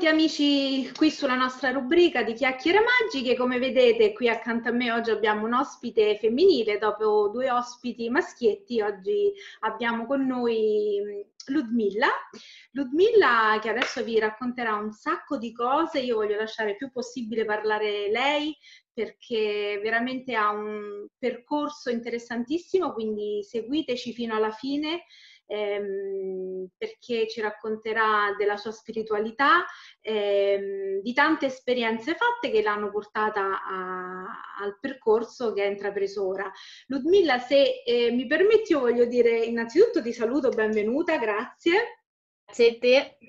Benvenuti amici qui sulla nostra rubrica di chiacchiere magiche. Come vedete qui accanto a me oggi abbiamo un ospite femminile, dopo due ospiti maschietti oggi abbiamo con noi Ludmilla. Ludmilla che adesso vi racconterà un sacco di cose. Io voglio lasciare il più possibile parlare lei perché veramente ha un percorso interessantissimo, quindi seguiteci fino alla fine. Perché ci racconterà della sua spiritualità, di tante esperienze fatte che l'hanno portata al percorso che ha intrapreso ora. Ludmilla, se mi permetti, io voglio dire innanzitutto ti saluto, benvenuta, grazie. Grazie a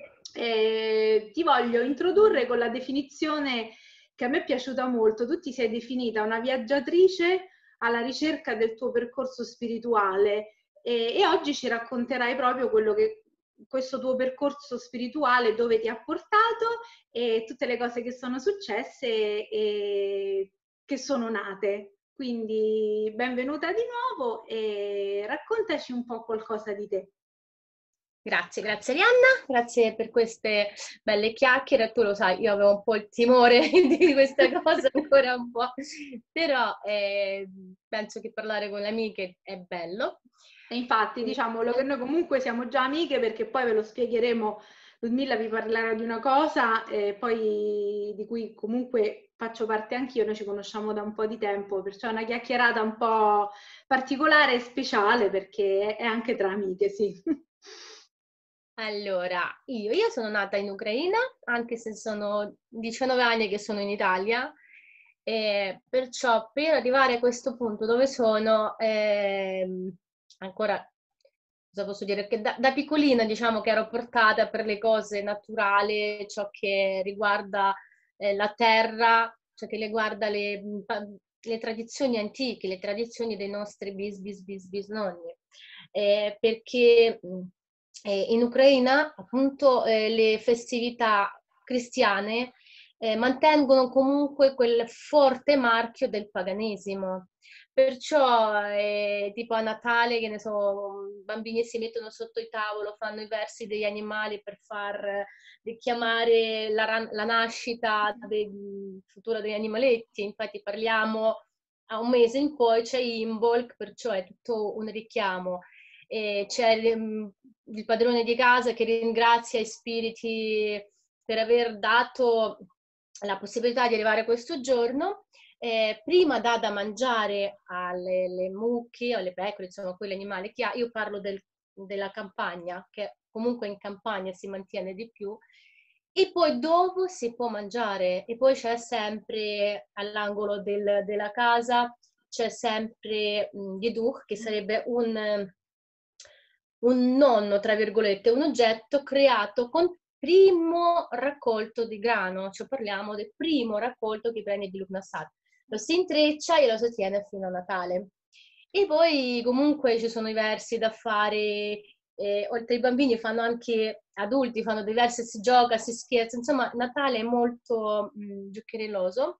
te. Ti voglio introdurre con la definizione che a me è piaciuta molto. Tu ti sei definita una viaggiatrice alla ricerca del tuo percorso spirituale. E oggi ci racconterai proprio quello che questo tuo percorso spirituale, dove ti ha portato e tutte le cose che sono successe e che sono nate. Quindi benvenuta di nuovo e raccontaci un po' qualcosa di te. Grazie Arianna, grazie per queste belle chiacchiere. Tu lo sai, io avevo un po' il timore di questa cosa, ancora un po', però penso che parlare con le amiche è bello. E infatti, diciamolo che noi comunque siamo già amiche perché poi ve lo spiegheremo. Ludmilla vi parlerà di una cosa poi di cui comunque faccio parte anch'io, noi ci conosciamo da un po' di tempo, perciò è una chiacchierata un po' particolare e speciale perché è anche tra amiche, sì. Allora, io sono nata in Ucraina, anche se sono 19 anni che sono in Italia, perciò per arrivare a questo punto dove sono, ancora, cosa posso dire? Che da piccolina diciamo che ero portata per le cose naturali, ciò che riguarda la terra, ciò che riguarda le tradizioni antiche, le tradizioni dei nostri bisnonni. Perché in Ucraina appunto le festività cristiane mantengono comunque quel forte marchio del paganesimo. Perciò tipo a Natale, che ne so, i bambini si mettono sotto il tavolo, fanno i versi degli animali per far richiamare la nascita futura degli animaletti. Infatti parliamo a un mese in poi c'è Imbolc, perciò è tutto un richiamo. C'è il padrone di casa che ringrazia i spiriti per aver dato la possibilità di arrivare a questo giorno. Prima dà da mangiare alle mucche o alle pecore, insomma quegli animali che ha. Io parlo della campagna, che comunque in campagna si mantiene di più, e poi dopo si può mangiare. E poi c'è sempre all'angolo della casa c'è sempre Geduch, che sarebbe un nonno, tra virgolette, un oggetto creato con primo raccolto di grano, cioè parliamo del primo raccolto che prende di Lugnasad. Lo si intreccia e lo si tiene fino a Natale. E poi comunque ci sono i versi da fare, oltre ai bambini fanno anche adulti, fanno diversi, si gioca, si scherza, insomma Natale è molto giocherelloso.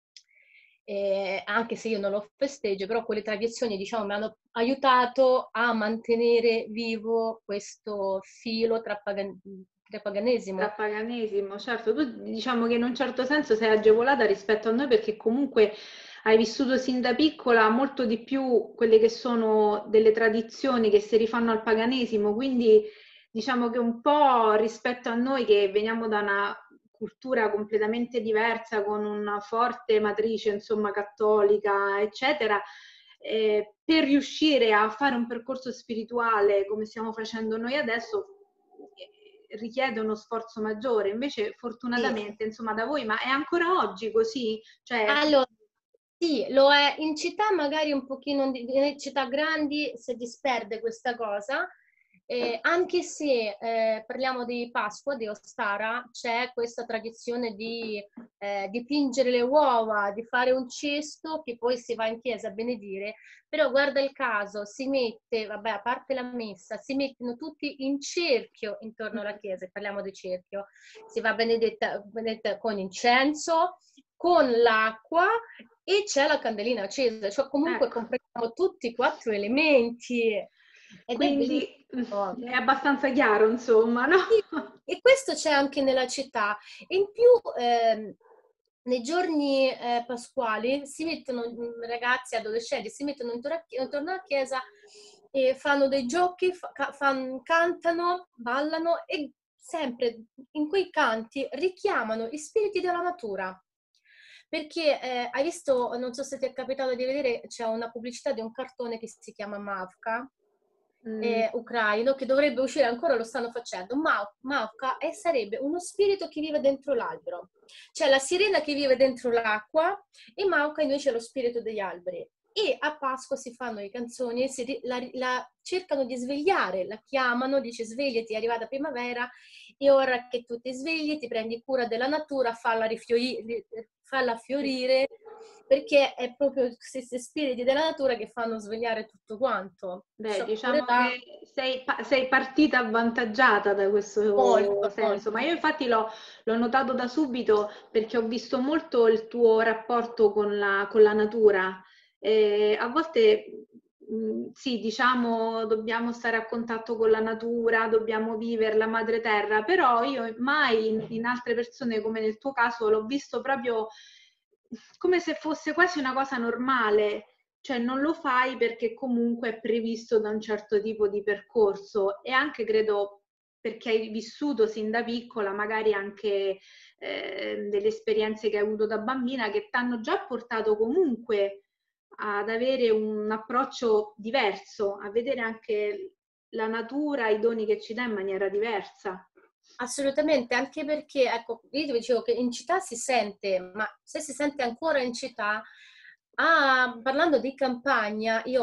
Anche se io non lo festeggio, però quelle tradizioni, diciamo, mi hanno aiutato a mantenere vivo questo filo tra paganesimo. Tra paganesimo, certo. Tu diciamo che in un certo senso sei agevolata rispetto a noi perché comunque hai vissuto sin da piccola molto di più quelle che sono delle tradizioni che si rifanno al paganesimo, quindi diciamo che un po' rispetto a noi che veniamo da una cultura completamente diversa, con una forte matrice, insomma, cattolica, eccetera, per riuscire a fare un percorso spirituale come stiamo facendo noi adesso richiede uno sforzo maggiore. Invece fortunatamente, insomma, da voi, ma è ancora oggi così? Cioè, Allora, sì, lo è in città, magari un pochino, in città grandi si disperde questa cosa, anche se parliamo di Pasqua, di Ostara, c'è questa tradizione di dipingere le uova, di fare un cesto che poi si va in chiesa a benedire, però guarda il caso, si mette, vabbè, a parte la messa, si mettono tutti in cerchio intorno alla chiesa, parliamo di cerchio, si va benedetta con incenso, con l'acqua e c'è la candelina accesa, cioè comunque ecco. comprendiamo tutti i quattro elementi. ed è Quindi bellissimo. è abbastanza chiaro, insomma, no? Sì, e questo c'è anche nella città. E in più, nei giorni pasquali si mettono ragazzi, adolescenti, si mettono intorno alla chiesa e fanno dei giochi, cantano, ballano e sempre in quei canti richiamano gli spiriti della natura. Perché hai visto, non so se ti è capitato di vedere, c'è una pubblicità di un cartone che si chiama Mavka, ucraino, che dovrebbe uscire, ancora lo stanno facendo. Mavka sarebbe uno spirito che vive dentro l'albero. C'è la sirena che vive dentro l'acqua e Mavka invece è lo spirito degli alberi. E a Pasqua si fanno le canzoni e la cercano di svegliare, la chiamano, dice svegliati, è arrivata primavera e ora che tu ti svegli, ti prendi cura della natura, falla fiorire, perché è proprio questi spiriti della natura che fanno svegliare tutto quanto. Beh, Pure diciamo là, che sei partita avvantaggiata da questo molto, senso, ma molto. io infatti l'ho notato da subito perché ho visto molto il tuo rapporto con la natura. A volte sì, diciamo, dobbiamo stare a contatto con la natura, dobbiamo vivere la madre terra, però io mai in altre persone come nel tuo caso l'ho visto proprio come se fosse quasi una cosa normale, cioè non lo fai perché comunque è previsto da un certo tipo di percorso e anche credo perché hai vissuto sin da piccola magari anche delle esperienze che hai avuto da bambina che ti hanno già portato comunque ad avere un approccio diverso, a vedere anche la natura, i doni che ci dà in maniera diversa. Assolutamente, anche perché, ecco, io ti dicevo che in città si sente, ma se si sente ancora in città, parlando di campagna, io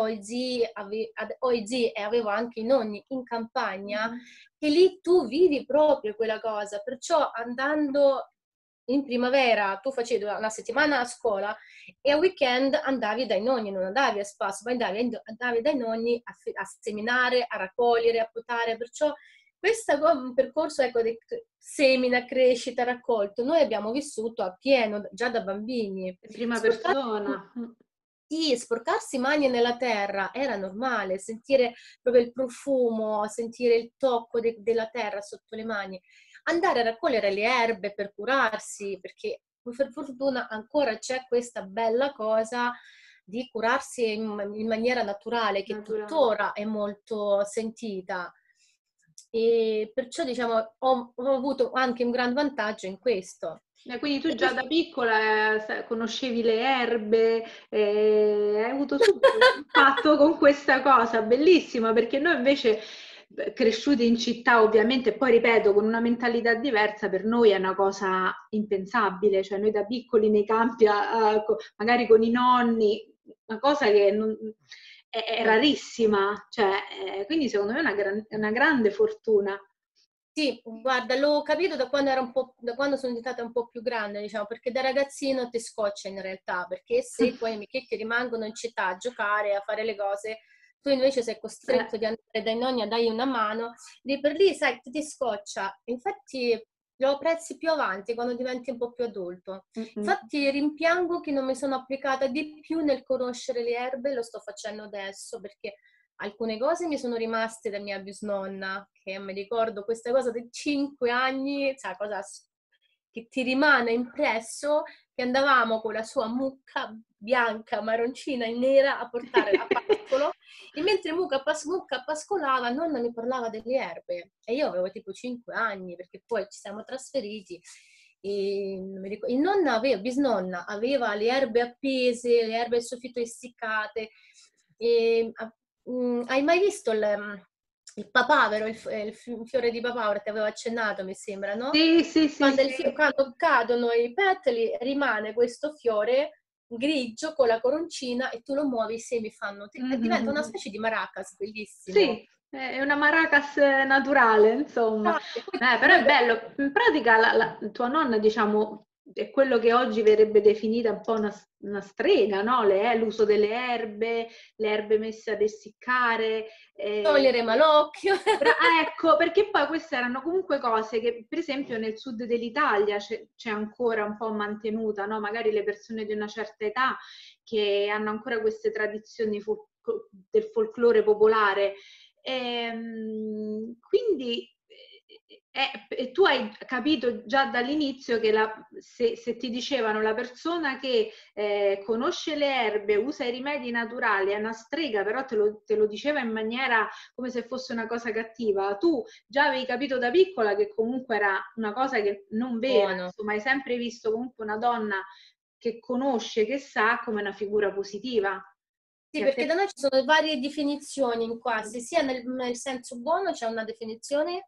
ho i zii e avevo anche i nonni in campagna, che lì tu vivi proprio quella cosa, perciò andando in primavera, tu facevi una settimana a scuola e a weekend andavi dai nonni, non andavi a spasso, ma andavi dai nonni a seminare, a raccogliere, a potare, perciò questo è un percorso, ecco, di semina, crescita, raccolto. Noi abbiamo vissuto a pieno già da bambini. In prima Sporcarsi, persona. sì, sporcarsi mani nella terra era normale, sentire proprio il profumo, sentire il tocco della terra sotto le mani, andare a raccogliere le erbe per curarsi, perché per fortuna ancora c'è questa bella cosa di curarsi in maniera naturale, che Naturale. tuttora è molto sentita. E perciò diciamo ho avuto anche un gran vantaggio in questo. Quindi tu E già da piccola conoscevi le erbe, hai avuto subito un impatto con questa cosa, bellissima, perché noi invece cresciuti in città ovviamente, e poi ripeto, con una mentalità diversa, per noi è una cosa impensabile, cioè noi da piccoli nei campi, magari con i nonni, una cosa che è rarissima, cioè, quindi secondo me è una grande fortuna. sì, guarda, l'ho capito da quando da quando sono diventata un po' più grande, diciamo, perché da ragazzino ti scoccia in realtà, perché se i tuoi amichetti rimangono in città a giocare, a fare le cose, tu invece sei costretto di andare dai nonni a dargli una mano, lì per lì, sai, ti scoccia. Infatti lo apprezzi più avanti, quando diventi un po' più adulto. Mm-mm. Infatti rimpiango che non mi sono applicata di più nel conoscere le erbe, lo sto facendo adesso, perché alcune cose mi sono rimaste da mia bisnonna, che mi ricordo questa cosa dei 5 anni, cioè cosa che ti rimane impresso, che andavamo con la sua mucca bianca, marroncina e nera a portare a pascolo, e mentre mucca pascolava, nonna mi parlava delle erbe, e io avevo tipo 5 anni, perché poi ci siamo trasferiti, e nonna bisnonna aveva le erbe appese, le erbe al soffitto essiccate, e hai mai visto il papavero, il fiore di papavero? Ti avevo accennato, mi sembra, no? Sì, sì, sì, Quando, sì. quando cadono i petali rimane questo fiore grigio con la coroncina e tu lo muovi, i semi fanno, diventa una Mhm. specie di maracas, bellissimo. Sì, è una maracas naturale, insomma. E poi Però è bello. In pratica tua nonna, diciamo, è quello che oggi verrebbe definita un po' una strega, no? L'uso delle erbe, le erbe messe ad essiccare. togliere malocchio. Ecco, perché poi queste erano comunque cose che, per esempio, nel sud dell'Italia c'è ancora un po' mantenuta, no? Magari le persone di una certa età che hanno ancora queste tradizioni del folklore popolare. Quindi tu hai capito già dall'inizio che se ti dicevano la persona che conosce le erbe, usa i rimedi naturali, è una strega, però te lo diceva in maniera come se fosse una cosa cattiva, tu già avevi capito da piccola che comunque era una cosa che non vera, buono. insomma hai sempre visto comunque una donna che conosce, che sa, come una figura positiva. Sì, perché da noi ci sono varie definizioni in quasi, sia nel senso buono c'è una definizione,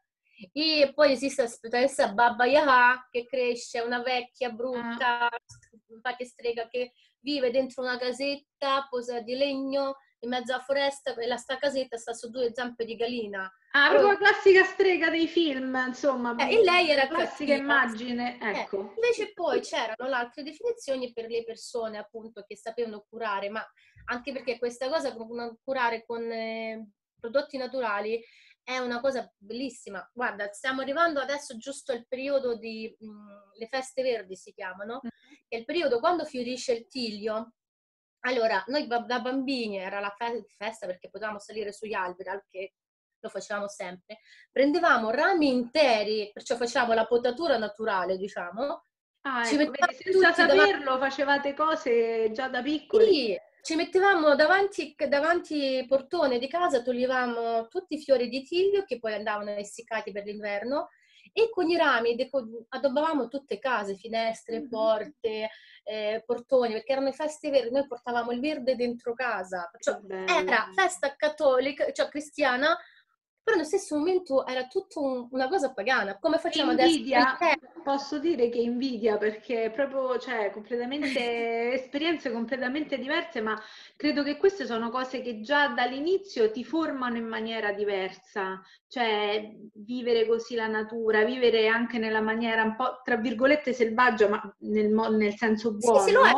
e poi esiste la Baba Yaga, che cresce, una vecchia brutta, infatti strega, che vive dentro una casetta posa di legno in mezzo alla foresta, e sta casetta sta su 2 zampe di gallina. Proprio la classica strega dei film, insomma, E lei era classica cattiva. immagine, ecco. Invece poi c'erano le altre definizioni per le persone appunto che sapevano curare, ma anche perché questa cosa, curare con prodotti naturali, è una cosa bellissima. Guarda, stiamo arrivando adesso giusto al periodo di le feste verdi si chiamano, che è il periodo quando fiorisce il tiglio. Allora, noi da bambini era la festa perché potevamo salire sugli alberi, anche lo facevamo sempre, prendevamo rami interi, perciò facevamo la potatura naturale, diciamo, ci Ecco, mettevamo vedi, senza tutti davanti. saperlo facevate cose già da piccoli. Sì, ci mettevamo davanti il portone di casa, toglievamo tutti i fiori di tiglio che poi andavano essiccati per l'inverno, e con i rami addobbavamo tutte case, finestre, porte, portoni, perché erano le feste verdi, noi portavamo il verde dentro casa, Che perciò bello. era festa cattolica, cioè cristiana, però nello stesso momento era tutto una cosa pagana, come Che facciamo adesso con il invidia, tè. posso dire che invidia perché proprio, cioè, completamente, esperienze completamente diverse, ma credo che queste sono cose che già dall'inizio ti formano in maniera diversa, cioè vivere così la natura, vivere anche nella maniera un po', tra virgolette, selvaggia, ma nel senso Sì, sì, lo è. buono,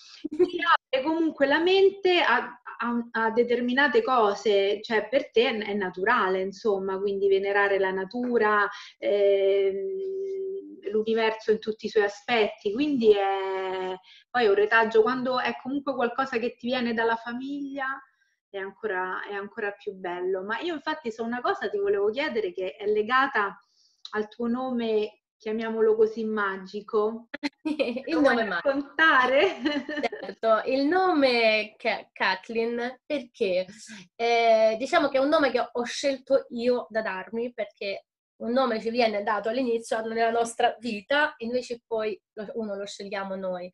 ti apre comunque la mente a determinate cose, cioè per te è naturale, insomma, quindi venerare la natura, l'universo in tutti i suoi aspetti, quindi poi un retaggio, quando è comunque qualcosa che ti viene dalla famiglia, è ancora più bello. Ma io infatti so una cosa ti volevo chiedere che è legata al tuo nome, chiamiamolo così, magico. Il Lo vuoi nome raccontare? certo, il nome Kathleen perché diciamo che è un nome che ho scelto io da darmi, perché un nome ci viene dato all'inizio nella nostra vita, invece poi uno lo scegliamo noi.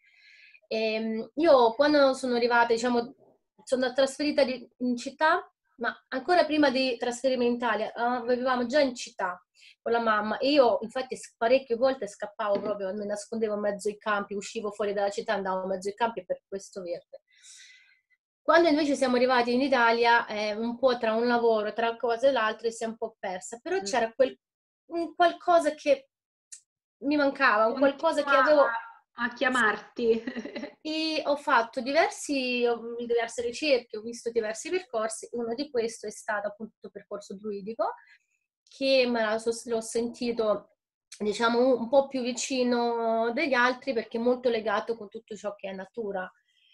Io quando sono arrivata, diciamo, sono trasferita in città, ma ancora prima di trasferirmi in Italia, vivevamo già in città con la mamma, e io infatti parecchie volte scappavo proprio, mi nascondevo in mezzo ai campi, uscivo fuori dalla città, andavo in mezzo ai campi per questo verde. Quando invece siamo arrivati in Italia, un po' tra un lavoro, tra una cosa e l'altra, si è un po' persa, però c'era un qualcosa che mi mancava, un qualcosa che Continua avevo. a chiamarti. E ho fatto diverse ricerche, ho visto diversi percorsi, uno di questi è stato appunto il percorso druidico, che l'ho sentito, diciamo, un po' più vicino degli altri perché è molto legato con tutto ciò che è natura.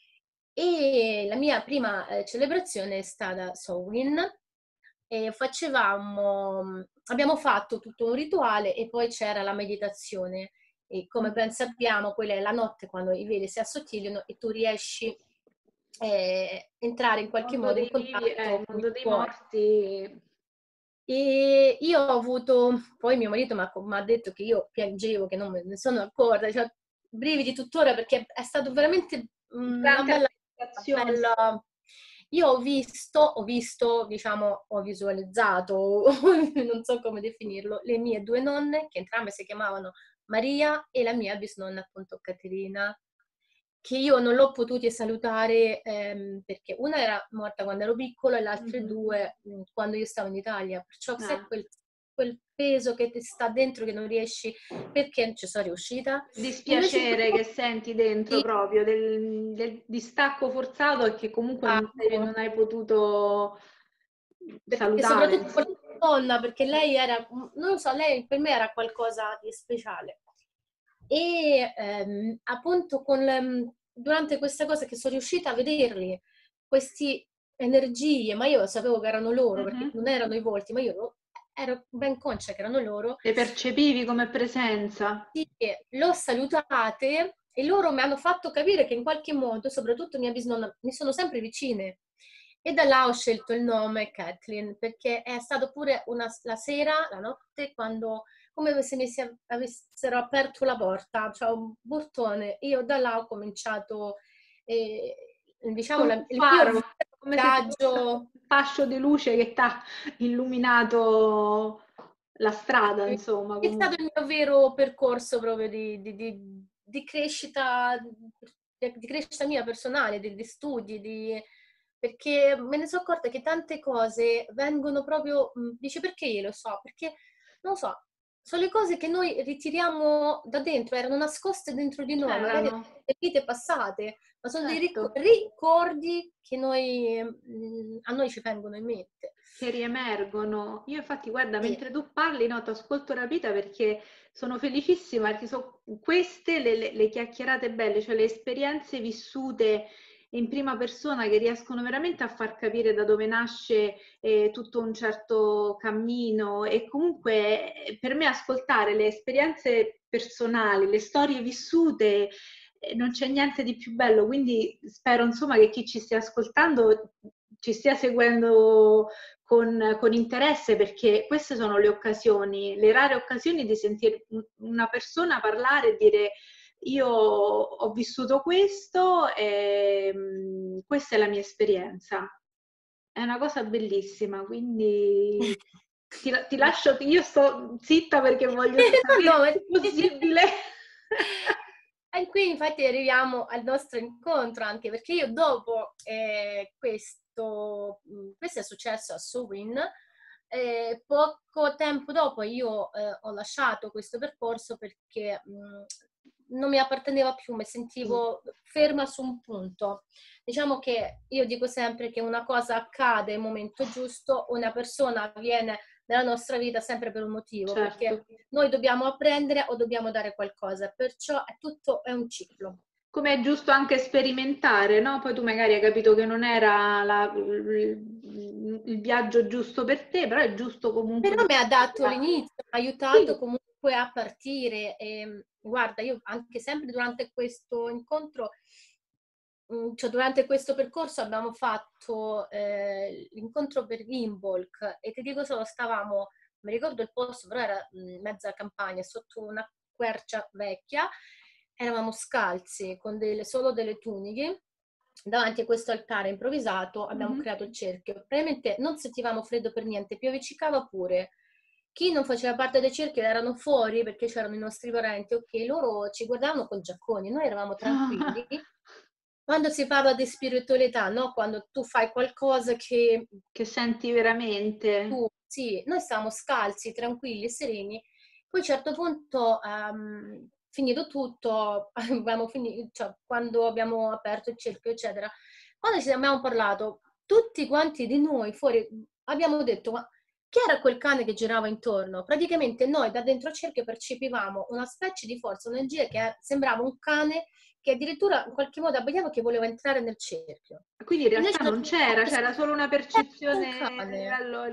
E la mia prima celebrazione è stata Samhain, e abbiamo fatto tutto un rituale e poi c'era la meditazione. E come ben sappiamo, quella è la notte quando i veli si assottigliano e tu riesci a entrare in Il qualche mondo modo in dei vivi, il contatto con il mondo dei tuo. morti. E io ho avuto, poi mio marito mi ha detto che io piangevo, che non me ne sono accorta, cioè, brividi tuttora perché è stato veramente una Tante bella, rappresentazioni. Io ho visto, diciamo, ho visualizzato, non so come definirlo, le mie 2 nonne, che entrambe si chiamavano Maria, e la mia bisnonna appunto Caterina, che io non l'ho potuti salutare perché una era morta quando ero piccola e le altre 2 quando io stavo in Italia, perciò se Ah. quel peso che ti sta dentro che non riesci, perché non ci sono riuscita. Invece Dispiacere che senti dentro proprio del distacco forzato e che comunque non hai potuto perché salutare, soprattutto con insomma. la donna, perché lei era, non lo so, lei per me era qualcosa di speciale. E appunto durante questa cosa che sono riuscita a vederli, questi energie, ma io sapevo che erano loro, perché Mhm. non erano i volti, ma io ero ben conscia che erano loro. Le percepivi come presenza? Sì, l'ho salutate e loro mi hanno fatto capire che in qualche modo, soprattutto mia bisnonna, mi sono sempre vicine. E da là ho scelto il nome Kathleen, perché è stato pure la sera, la notte, quando, come se avessero aperto la porta, cioè un portone. Io da là ho cominciato, eh, diciamo, Come un il mio faro, come se ci fosse viaggio. un fascio di luce che ti ha illuminato la strada, insomma, È stato comunque. il mio vero percorso proprio di crescita, di crescita mia personale, di studi, perché me ne sono accorta che tante cose vengono proprio, dici perché io lo so? Perché, non lo so, sono le cose che noi ritiriamo da dentro, erano nascoste dentro di noi, magari C'erano, da vite passate, ma sono dei certo, ricordi che a noi ci vengono in mente. che riemergono. Io infatti, guarda, Sì. mentre tu parli, no, ti ascolto rapita perché sono felicissima, perché sono queste le chiacchierate belle, cioè le esperienze vissute in prima persona che riescono veramente a far capire da dove nasce tutto un certo cammino e comunque per me ascoltare le esperienze personali, le storie vissute, non c'è niente di più bello, quindi spero insomma che chi ci stia ascoltando ci stia seguendo con interesse perché queste sono le occasioni, le rare occasioni di sentire una persona parlare e dire io ho vissuto questo e questa è la mia esperienza. È una cosa bellissima, quindi ti lascio, io sto zitta perché voglio sapere No, no, il più possibile. e qui infatti arriviamo al nostro incontro, anche perché io dopo questo è successo a Sowin, poco tempo dopo io ho lasciato questo percorso perché non mi apparteneva più, mi sentivo ferma su un punto. Diciamo che io dico sempre che una cosa accade al momento giusto, una persona viene nella nostra vita sempre per un motivo, perché Certo. noi dobbiamo apprendere o dobbiamo dare qualcosa, perciò è un ciclo. Come è giusto anche sperimentare, no? Poi tu magari hai capito che non era il viaggio giusto per te, però è giusto comunque Però che mi ha tu dato sia... l'inizio, mi ha aiutato Sì. comunque a partire. E, guarda, io anche sempre durante questo incontro, cioè durante questo percorso abbiamo fatto l'incontro per Imbolc e ti dico solo, stavamo, mi ricordo il posto, però era mezza campagna, sotto una quercia vecchia, eravamo scalzi con solo delle tuniche. Davanti a questo altare improvvisato abbiamo Mhm. creato il cerchio. Praticamente non sentivamo freddo per niente, piovicicava pure. Chi non faceva parte del cerchio erano fuori perché c'erano i nostri parenti, ok, loro ci guardavano con giacconi, noi eravamo tranquilli. Quando si parla di spiritualità, no? Quando tu fai qualcosa che Che senti veramente. sì, noi stavamo scalzi, tranquilli, sereni. Poi a un certo punto, finito tutto, cioè, quando abbiamo aperto il cerchio, eccetera, quando ci abbiamo parlato, tutti quanti di noi fuori abbiamo detto, ma chi era quel cane che girava intorno? Praticamente noi da dentro il cerchio percepivamo una specie di forza, un'energia che sembrava un cane che addirittura in qualche modo abbaiava che voleva entrare nel cerchio. Quindi in E noi realtà ci non c'era, c'era solo una un percezione a cane. livello...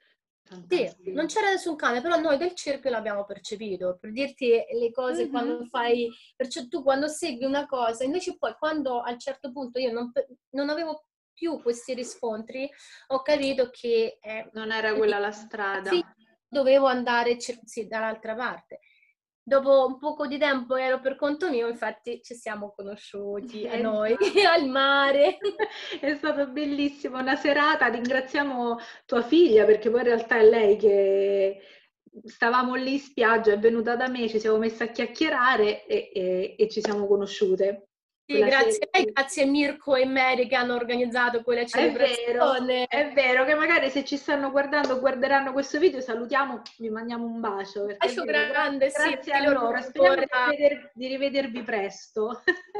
Sì, non Fantastico. c'era nessun cane, però noi del cerchio l'abbiamo percepito. Per dirti le cose quando Mhm. fai, perciò tu quando segui una cosa, invece poi quando a un certo punto io non avevo più questi riscontri, ho capito che Non era lì quella la sì, strada. dovevo andare sì, dall'altra parte. Dopo un poco di tempo ero per conto mio, infatti ci siamo conosciuti a noi Esatto. al mare. È stato bellissimo, una serata, ringraziamo tua figlia perché poi in realtà è lei che stavamo lì in spiaggia, è venuta da me, ci siamo messe a chiacchierare e ci siamo conosciute Sì, quella sera. grazie a lei, grazie a Mirko e Mary che hanno organizzato quella celebrazione. È vero che magari se ci stanno guardando o guarderanno questo video, salutiamo, vi mandiamo un bacio perché è Bacio vero, grande, sì, grazie a perché loro loro, speriamo ancora... di rivedervi presto.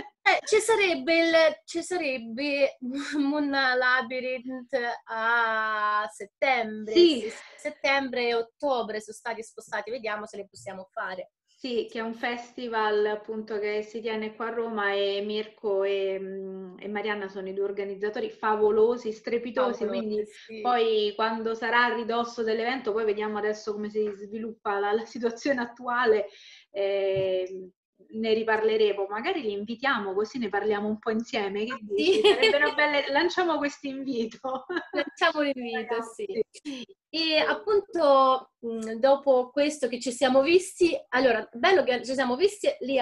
Ci sarebbe un labyrinth a settembre, Sì, sì, sì. Settembre e ottobre sono stati spostati, vediamo se le possiamo fare. Sì, che è un festival appunto che si tiene qua a Roma e Mirko e Marianna sono i due organizzatori favolosi, strepitosi, Cavolo, quindi sì. poi quando sarà a ridosso dell'evento, poi vediamo adesso come si sviluppa la situazione attuale, eh, ne riparleremo, magari li invitiamo così ne parliamo un po' insieme, che Sì. dici? Sarebbe una bella, lanciamo questo invito. Lanciamo l'invito, sì. Ragazzi. E appunto dopo questo che ci siamo visti, allora, bello che ci siamo visti lì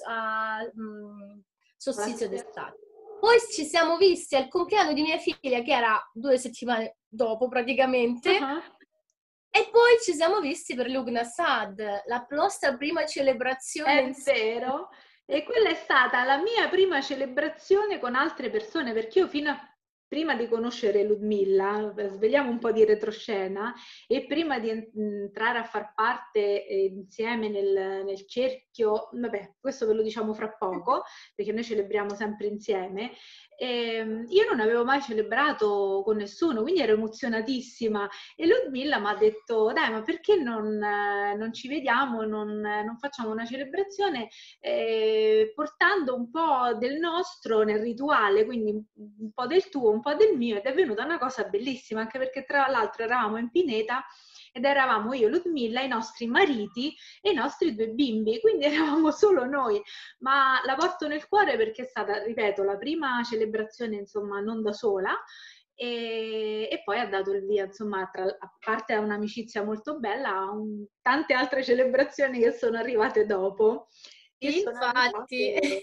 Solstizio d'estate. Poi ci siamo visti al compleanno di mia figlia, che era 2 settimane dopo praticamente, Uh-huh. e poi ci siamo visti per l'Ugnasad, la nostra prima celebrazione È insieme. vero, e quella è stata la mia prima celebrazione con altre persone, perché io prima di conoscere Ludmilla, svegliamo un po' di retroscena, e prima di entrare a far parte insieme nel cerchio, vabbè, questo ve lo diciamo fra poco, perché noi celebriamo sempre insieme, io non avevo mai celebrato con nessuno, quindi ero emozionatissima. E Ludmilla mi ha detto, dai, ma perché non ci vediamo, non facciamo una celebrazione portando un po' del nostro nel rituale, quindi un po' del tuo, un po' del mio, ed è venuta una cosa bellissima, anche perché tra l'altro eravamo in pineta ed eravamo io, Ludmilla, i nostri mariti e i nostri 2 bimbi, quindi eravamo solo noi, ma la porto nel cuore perché è stata, ripeto, la prima celebrazione, insomma, non da sola, e poi ha dato il via, insomma, a parte a un'amicizia molto bella, a tante altre celebrazioni che sono arrivate dopo, che Sì, sono infatti. arrivate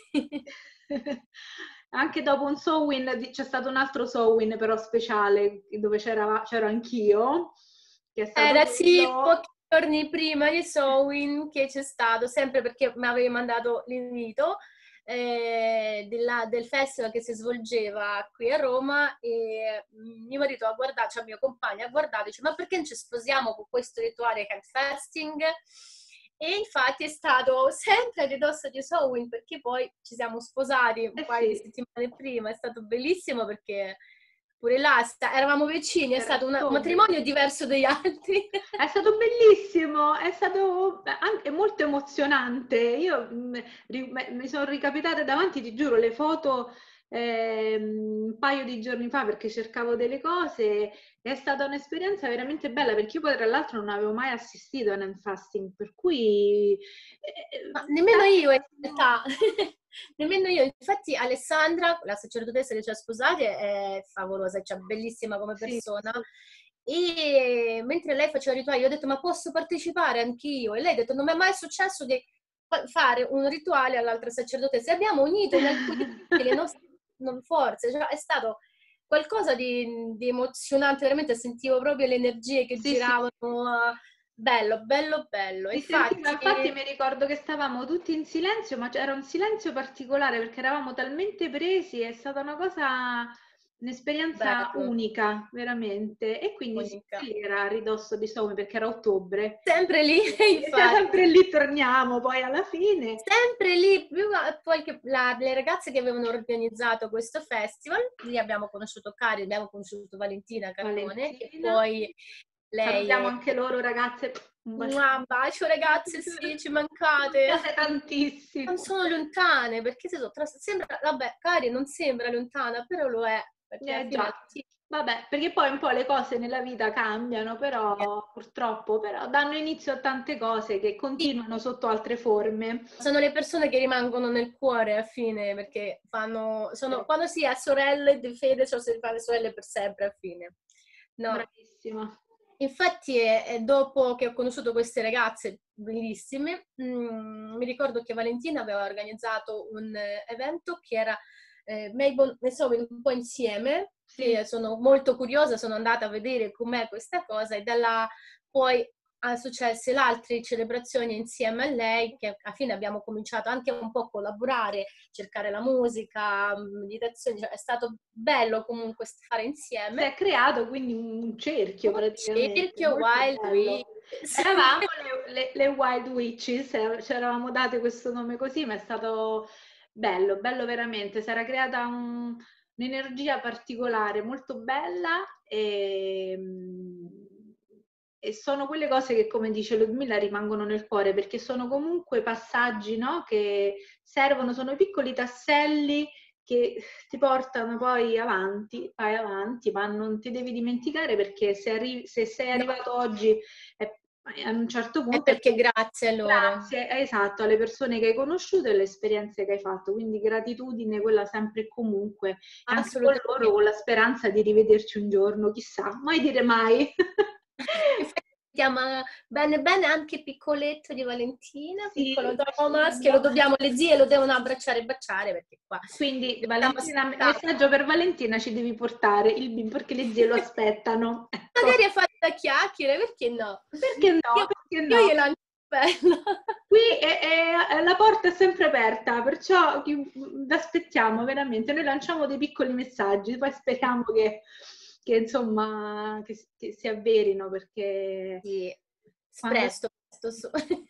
anche dopo un Sowin, c'è stato un altro Sowin però speciale, dove c'ero anch'io, che è stato Era sì, quello... pochi giorni prima di Sowin che c'è stato, sempre perché mi avevi mandato l'invito del festival che si svolgeva qui a Roma, e mio marito ha guardato, cioè mio compagno ha guardato e dice: ma perché non ci sposiamo con questo rituale handfasting? E infatti è stato sempre a ridosso di Sowin, perché poi ci siamo sposati un Eh paio di sì, settimane prima. È stato bellissimo perché pure là eravamo vicini, è era stato un ottobre. matrimonio diverso dagli altri. È stato bellissimo, è stato anche molto emozionante. Io mi sono ricapitate davanti, ti giuro, le foto un paio di giorni fa perché cercavo delle cose. È stata un'esperienza veramente bella perché io poi tra l'altro non avevo mai assistito a un fasting, per cui Ma nemmeno tante io in cose realtà, nemmeno io. Infatti Alessandra, la sacerdotessa che ci ha sposati, è favolosa, cioè bellissima come sì, persona. E mentre lei faceva il rituale, io ho detto: ma posso partecipare anch'io? E lei ha detto: non mi è mai successo di fare un rituale all'altra sacerdotessa. E abbiamo unito in alcuni punti le nostre forze, cioè è stato qualcosa di emozionante, veramente sentivo proprio le energie che sì, sì. giravano. Bello, bello, bello. Si sentiva, Infatti, infatti mi ricordo che stavamo tutti in silenzio, ma c'era un silenzio particolare perché eravamo talmente presi, è stata una cosa, un'esperienza bello, unica, veramente. E quindi sì, unica. lì era a ridosso di Somme perché era ottobre. Sempre lì, E sempre infatti. lì torniamo poi alla fine. Sempre lì, poi che le ragazze che avevano organizzato questo festival, lì abbiamo conosciuto Cari, abbiamo conosciuto Valentina Carbone, che Valentina, poi lei salutiamo è... anche loro ragazze, un Un bacino. bacio ragazze, sì, ci mancate. Mancate Non tantissimo. sono lontane, perché sembra, vabbè, Cari non sembra lontana, però lo è, perché alla Già, fine sì, vabbè, perché poi un po' le cose nella vita cambiano, però purtroppo però danno inizio a tante cose che sì, continuano sotto altre forme. sono le persone che rimangono nel cuore a fine, perché quando si è sorelle di fede, cioè si fa le sorelle per sempre a fine. No. Bravissima. Infatti, dopo che ho conosciuto queste ragazze bellissime, mi ricordo che Valentina aveva organizzato un evento che era Mabel, insomma, un po' insieme, Sì. che sono molto curiosa, sono andata a vedere com'è questa cosa, e da là poi successe le altre celebrazioni insieme a lei, che alla fine abbiamo cominciato anche un po' a collaborare, cercare la musica, meditazioni, cioè è stato bello comunque fare Si insieme. è creato quindi un cerchio Un praticamente, cerchio molto Wild bello. Witches. Eravamo le Wild Witches, ci eravamo date questo nome così, ma è stato bello, bello veramente. Si era creata un'energia particolare, molto bella e sono quelle cose che, come dice Ludmilla, rimangono nel cuore, perché sono comunque passaggi, no? Che servono, sono piccoli tasselli che ti portano poi avanti, vai avanti, ma non ti devi dimenticare, perché se sei No, arrivato oggi a un certo è punto perché grazie a loro. grazie, esatto, alle persone che hai conosciuto e alle esperienze che hai fatto, quindi gratitudine quella sempre e comunque, e anche con loro, Assolutamente. con la speranza di rivederci un giorno, chissà, mai dire mai. Infatti si chiama bene bene anche Piccoletto di Valentina, piccolo Sì, Thomas, che lo dobbiamo, le zie lo devono abbracciare e baciare, perché qua quindi siamo Valentina, aspettati. messaggio per Valentina, ci devi portare il bimbo perché le zie lo aspettano. Ecco. Magari a fare da chiacchiere, perché no? Perché Io, no? Perché io no? glielo anticipo. Qui la porta è sempre aperta, perciò vi aspettiamo veramente. Noi lanciamo dei piccoli messaggi, poi speriamo che insomma che si avverino, perché Sì, quando... presto, presto.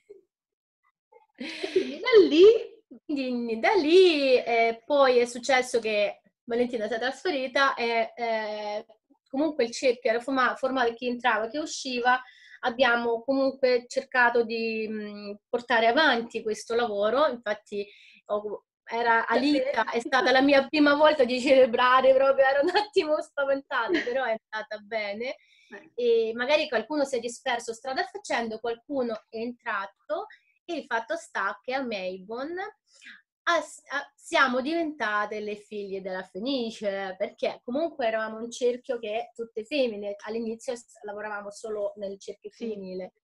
E quindi da lì... Quindi da lì poi è successo che Valentina si è trasferita e comunque il cerchio era formato chi entrava, chi usciva. Abbiamo comunque cercato di portare avanti questo lavoro, infatti era Alita, è stata la mia prima volta di celebrare, proprio ero un attimo spaventata, però è andata bene. E magari qualcuno si è disperso strada facendo, qualcuno è entrato, e il fatto sta che a Maybon siamo diventate le figlie della Fenice, perché comunque eravamo un cerchio che tutte femmine, all'inizio lavoravamo solo nel cerchio femminile.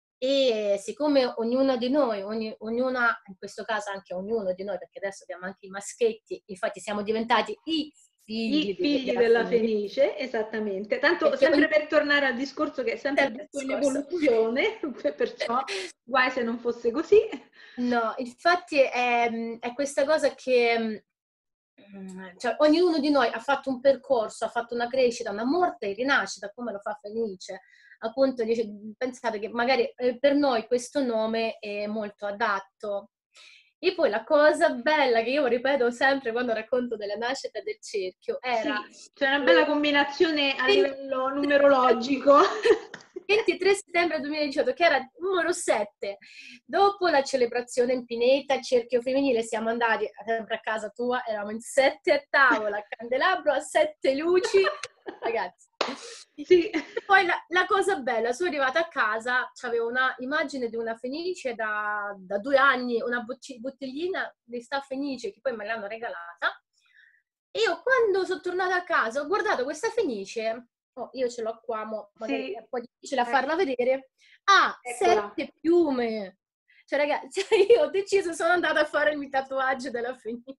E siccome ognuna di noi, ognuna, in questo caso anche ognuno di noi, perché adesso abbiamo anche i maschetti, infatti siamo diventati i I figli figli della della Fenice. Fenice, esattamente. Tanto Perché sempre per tornare al discorso che è sempre sempre tutto in discorso. evoluzione, perciò guai se non fosse così. No, infatti è questa cosa che cioè, ognuno di noi ha fatto un percorso, ha fatto una crescita, una morte e rinascita, come lo fa Fenice. Appunto, pensate che magari per noi questo nome è molto adatto. E poi la cosa bella che io ripeto sempre quando racconto della nascita del cerchio era... Sì, c'è una bella combinazione a livello numerologico. 23 settembre 2018, che era numero 7. Dopo la celebrazione in Pineta, cerchio femminile, siamo andati sempre a casa tua, eravamo in 7 a tavola, candelabro a 7 luci, ragazzi. Sì. E poi la cosa bella, sono arrivata a casa, c'avevo una immagine di una Fenice da 2 anni, una bottiglina di sta Fenice che poi me l'hanno regalata. E io quando sono tornata a casa ho guardato questa Fenice, io ce l'ho qua, magari Sì. è un po' difficile a farla vedere, ha Eccola. 7 piume. Cioè ragazzi, io ho deciso, sono andata a fare il tatuaggio della Fenice.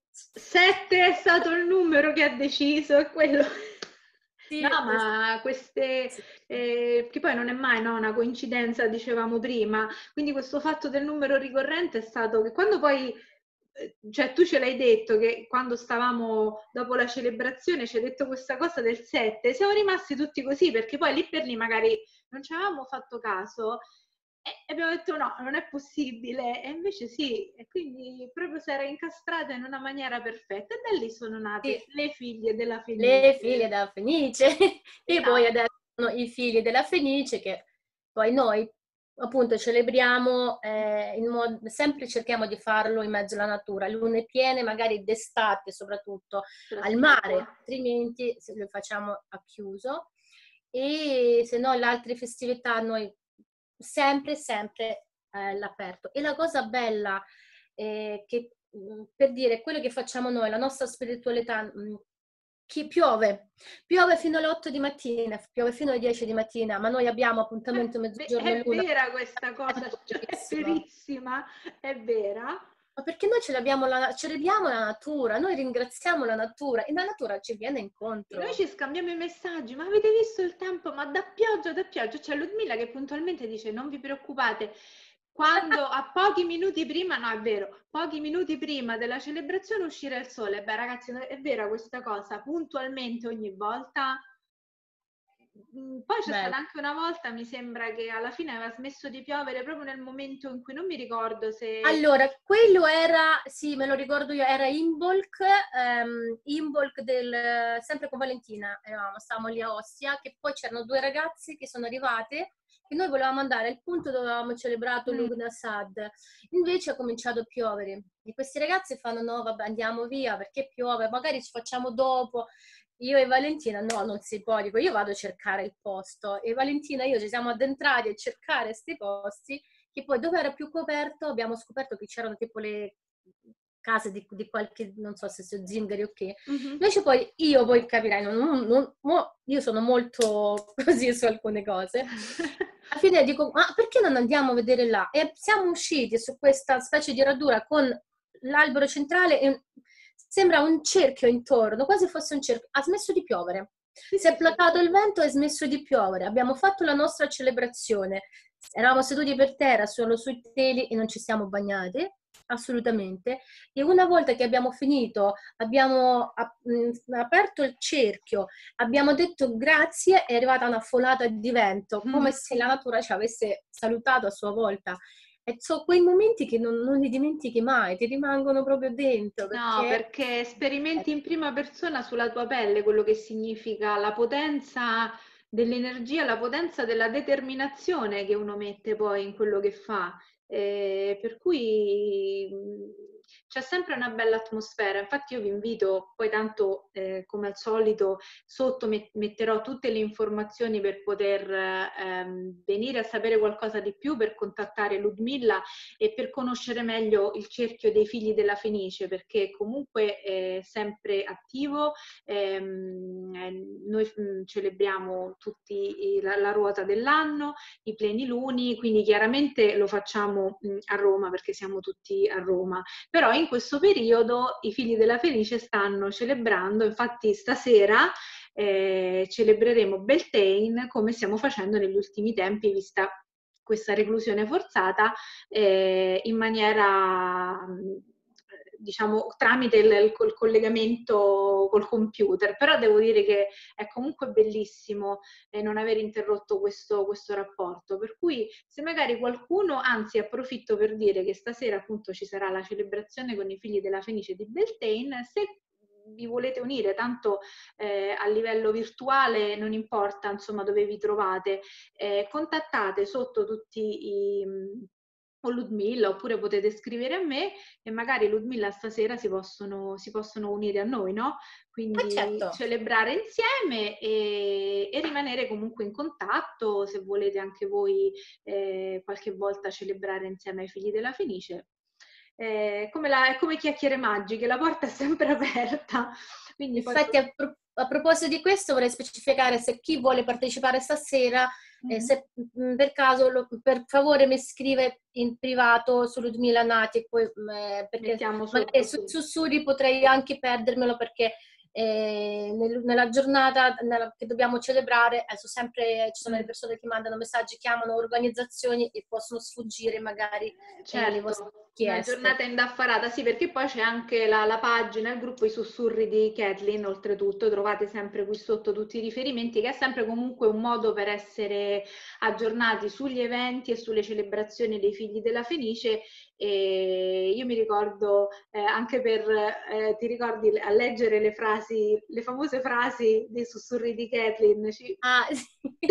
7 è stato il numero che ha deciso, è quello. Sì, No, ma queste, sì. che poi non è mai, no, una coincidenza, dicevamo prima, quindi questo fatto del numero ricorrente è stato che quando poi, cioè tu ce l'hai detto, che quando stavamo dopo la celebrazione ci hai detto questa cosa del 7, siamo rimasti tutti così, perché poi lì per lì magari non ci avevamo fatto caso, e abbiamo detto no, non è possibile, e invece sì, e quindi proprio si era incastrata in una maniera perfetta, e da lì sono nate Sì. le figlie della Le Fenice. figlie della Fenice, e poi Esatto. adesso sono i figli della Fenice, che poi noi appunto celebriamo in modo, sempre cerchiamo di farlo in mezzo alla natura, lune piene, magari d'estate soprattutto al mare, altrimenti lo facciamo a chiuso, e se no le altre festività noi sempre all'aperto. E la cosa bella che per dire quello che facciamo noi, la nostra spiritualità, chi piove fino alle 8 di mattina, piove fino alle 10 di mattina, ma noi abbiamo appuntamento mezzogiorno È l'una. vera questa È cosa, cioè, è bellissimo. verissima, è vera. Ma perché noi celebriamo la natura, noi ringraziamo la natura e la natura ci viene E noi incontro. ci scambiamo i messaggi, ma avete visto il tempo? Ma da pioggia, da pioggia. C'è Ludmilla che puntualmente dice non vi preoccupate, quando a pochi minuti prima, no è vero, pochi minuti prima della celebrazione uscirà il sole. Beh ragazzi, è vera questa cosa, puntualmente ogni volta poi c'è stata anche una volta, mi sembra che alla fine aveva smesso di piovere proprio nel momento in cui non mi ricordo se... Allora, quello era, sì, me lo ricordo io, era Imbolc sempre con Valentina, stavamo lì a Ostia, che poi c'erano 2 ragazze che sono arrivate e noi volevamo andare al punto dove avevamo celebrato l'Ugnasad. Invece ha cominciato a piovere. E questi ragazzi fanno, no, vabbè, andiamo via perché piove, magari ci facciamo dopo. Io e Valentina, no, non si può, dico, io vado a cercare il posto. E Valentina e io ci siamo addentrati a cercare questi posti, che poi dove era più coperto abbiamo scoperto che c'erano tipo le case di qualche, non so se sono zingari o che. Invece poi poi capirai, io sono molto così su alcune cose. Alla fine dico, ma perché non andiamo a vedere là? E siamo usciti su questa specie di radura con l'albero centrale e sembra un cerchio intorno, quasi fosse un cerchio. Ha smesso di piovere. Si è placato il vento e è smesso di piovere. Abbiamo fatto la nostra celebrazione. Eravamo seduti per terra, solo sui teli e non ci siamo bagnati, assolutamente. E una volta che abbiamo finito, abbiamo aperto il cerchio, abbiamo detto grazie, è arrivata una folata di vento, come se la natura ci avesse salutato a sua volta. E sono quei momenti che non li dimentichi mai, ti rimangono proprio dentro. No, perché sperimenti in prima persona sulla tua pelle quello che significa la potenza dell'energia, la potenza della determinazione che uno mette poi in quello che fa. Per cui c'è sempre una bella atmosfera. Infatti io vi invito, poi tanto come al solito sotto metterò tutte le informazioni per poter venire a sapere qualcosa di più, per contattare Ludmilla e per conoscere meglio il cerchio dei figli della Fenice, perché comunque è sempre attivo. Noi celebriamo tutti la ruota dell'anno, i pleniluni, quindi chiaramente lo facciamo a Roma perché siamo tutti a Roma, però in questo periodo i figli della Fenice stanno celebrando, infatti stasera celebreremo Beltane come stiamo facendo negli ultimi tempi, vista questa reclusione forzata, in maniera diciamo tramite il collegamento col computer. Però devo dire che è comunque bellissimo non aver interrotto questo rapporto, per cui se magari qualcuno, anzi approfitto per dire che stasera appunto ci sarà la celebrazione con i figli della Fenice di Beltane, se vi volete unire, tanto a livello virtuale non importa insomma dove vi trovate, contattate sotto tutti i o Ludmilla, oppure potete scrivere a me e magari Ludmilla stasera si possono unire a noi, no? Quindi certo. celebrare insieme e rimanere comunque in contatto, se volete anche voi qualche volta celebrare insieme ai figli della Fenice. Come chiacchiere magiche, la porta è sempre aperta. Quindi Infatti, a proposito di questo, vorrei specificare se chi vuole partecipare stasera, se per caso, per favore mi scrive in privato su Ludmilla Nati, e poi, perché magari su Sussurri potrei anche perdermelo perché nella giornata che dobbiamo celebrare, sempre ci sono le persone che mandano messaggi, chiamano organizzazioni e possono sfuggire magari le vostre richieste. Una giornata indaffarata, sì, perché poi c'è anche la pagina, il gruppo I Sussurri di Kathleen, oltretutto trovate sempre qui sotto tutti i riferimenti, che è sempre comunque un modo per essere aggiornati sugli eventi e sulle celebrazioni dei figli della Fenice. E io mi ricordo anche ti ricordi a leggere le frasi, le famose frasi dei Sussurri di Kathleen? Ah, sì.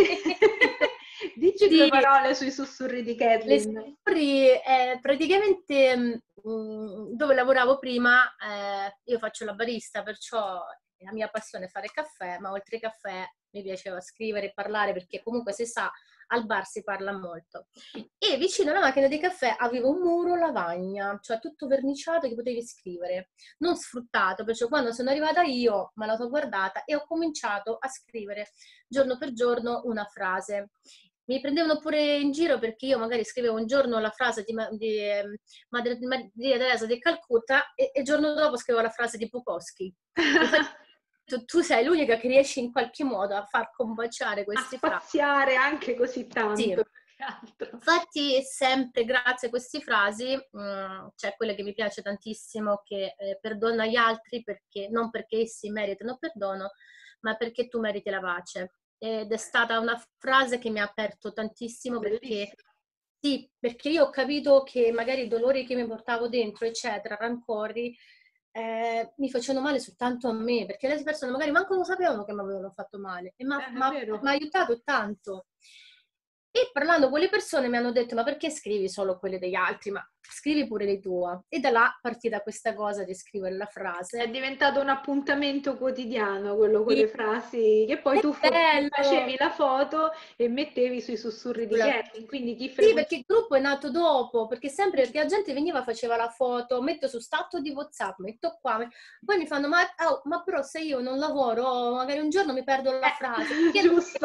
Dici due parole sui Sussurri di Kathleen. Le Sussurri, praticamente dove lavoravo prima, io faccio la barista, perciò la mia passione è fare caffè, ma oltre ai caffè mi piaceva scrivere e parlare, perché comunque si sa, al bar si parla molto. E vicino alla macchina di caffè avevo un muro lavagna, cioè tutto verniciato che potevi scrivere, non sfruttato, perciò quando sono arrivata io me la sono guardata e ho cominciato a scrivere giorno per giorno una frase. Mi prendevano pure in giro perché io magari scrivevo un giorno la frase di Madre Maria Teresa di Calcutta e il giorno dopo scrivevo la frase di Bukowski. Tu sei l'unica che riesci in qualche modo a far combaciare queste frasi. A spaziare anche così tanto. Sì. Infatti sempre grazie a queste frasi c'è quella che mi piace tantissimo, che perdona gli altri perché non perché essi meritano perdono, ma perché tu meriti la pace. ed è stata una frase che mi ha aperto tantissimo perché, sì, perché io ho capito che magari i dolori che mi portavo dentro, eccetera, rancori, mi facevano male soltanto a me, perché le persone magari manco lo sapevano che mi avevano fatto male e mi È vero. ha aiutato tanto. E parlando con le persone mi hanno detto: ma perché scrivi solo quelle degli altri? Ma scrivi pure le tue. E da là partita questa cosa di scrivere la È frase. diventato un appuntamento quotidiano quello con Sì, le frasi che poi è ti bello! facevi la foto e mettevi sui sussurri di Kevin, quindi chi Sì, frequenta... perché il gruppo è nato dopo, perché sempre perché la gente veniva, faceva la foto, metto su stato di WhatsApp, metto qua, poi mi fanno, ma però se io non lavoro, magari un giorno mi perdo la frase. Giusto.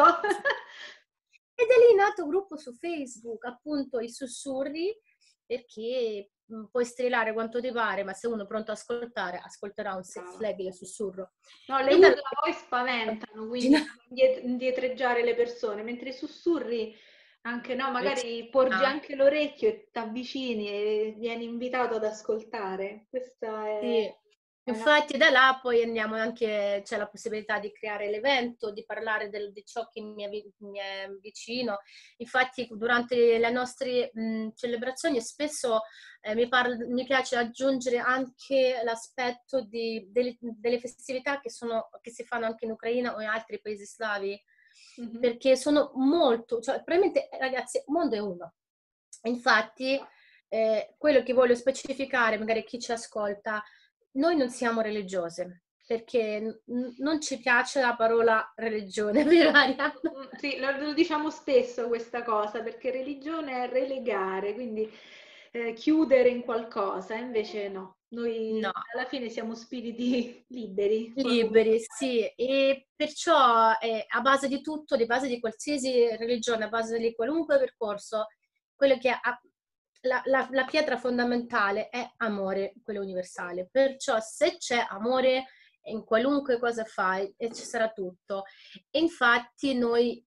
Ed è lì nato un gruppo su Facebook, appunto i sussurri, perché puoi strillare quanto ti pare, ma se uno è pronto ad ascoltare, ascolterà un Brava. flebile sussurro. No, le E da là... urla poi spaventano, quindi fanno indietreggiare le persone, mentre i sussurri, anche no, magari porgi anche l'orecchio e ti avvicini e vieni invitato ad ascoltare. Questa Sì, è una... infatti da là poi andiamo anche, c'è la possibilità di creare l'evento, di parlare di ciò che mi è vicino. Infatti durante le nostre celebrazioni spesso mi piace aggiungere anche l'aspetto delle festività che si fanno anche in Ucraina o in altri paesi slavi, Mhm. perché sono molto, cioè probabilmente ragazzi, il mondo è uno. Infatti quello che voglio specificare, magari chi ci ascolta, noi non siamo religiose, perché non ci piace la parola religione, vero Arianna? Sì, lo diciamo spesso questa cosa, perché religione è relegare, quindi chiudere in qualcosa, invece no, No, noi alla fine siamo spiriti liberi. liberi, sì, e perciò a base di tutto, di base di qualsiasi religione, a base di qualunque percorso, quello che ha la pietra fondamentale è amore, quello universale. Perciò se c'è amore in qualunque cosa fai, e ci sarà tutto. E infatti noi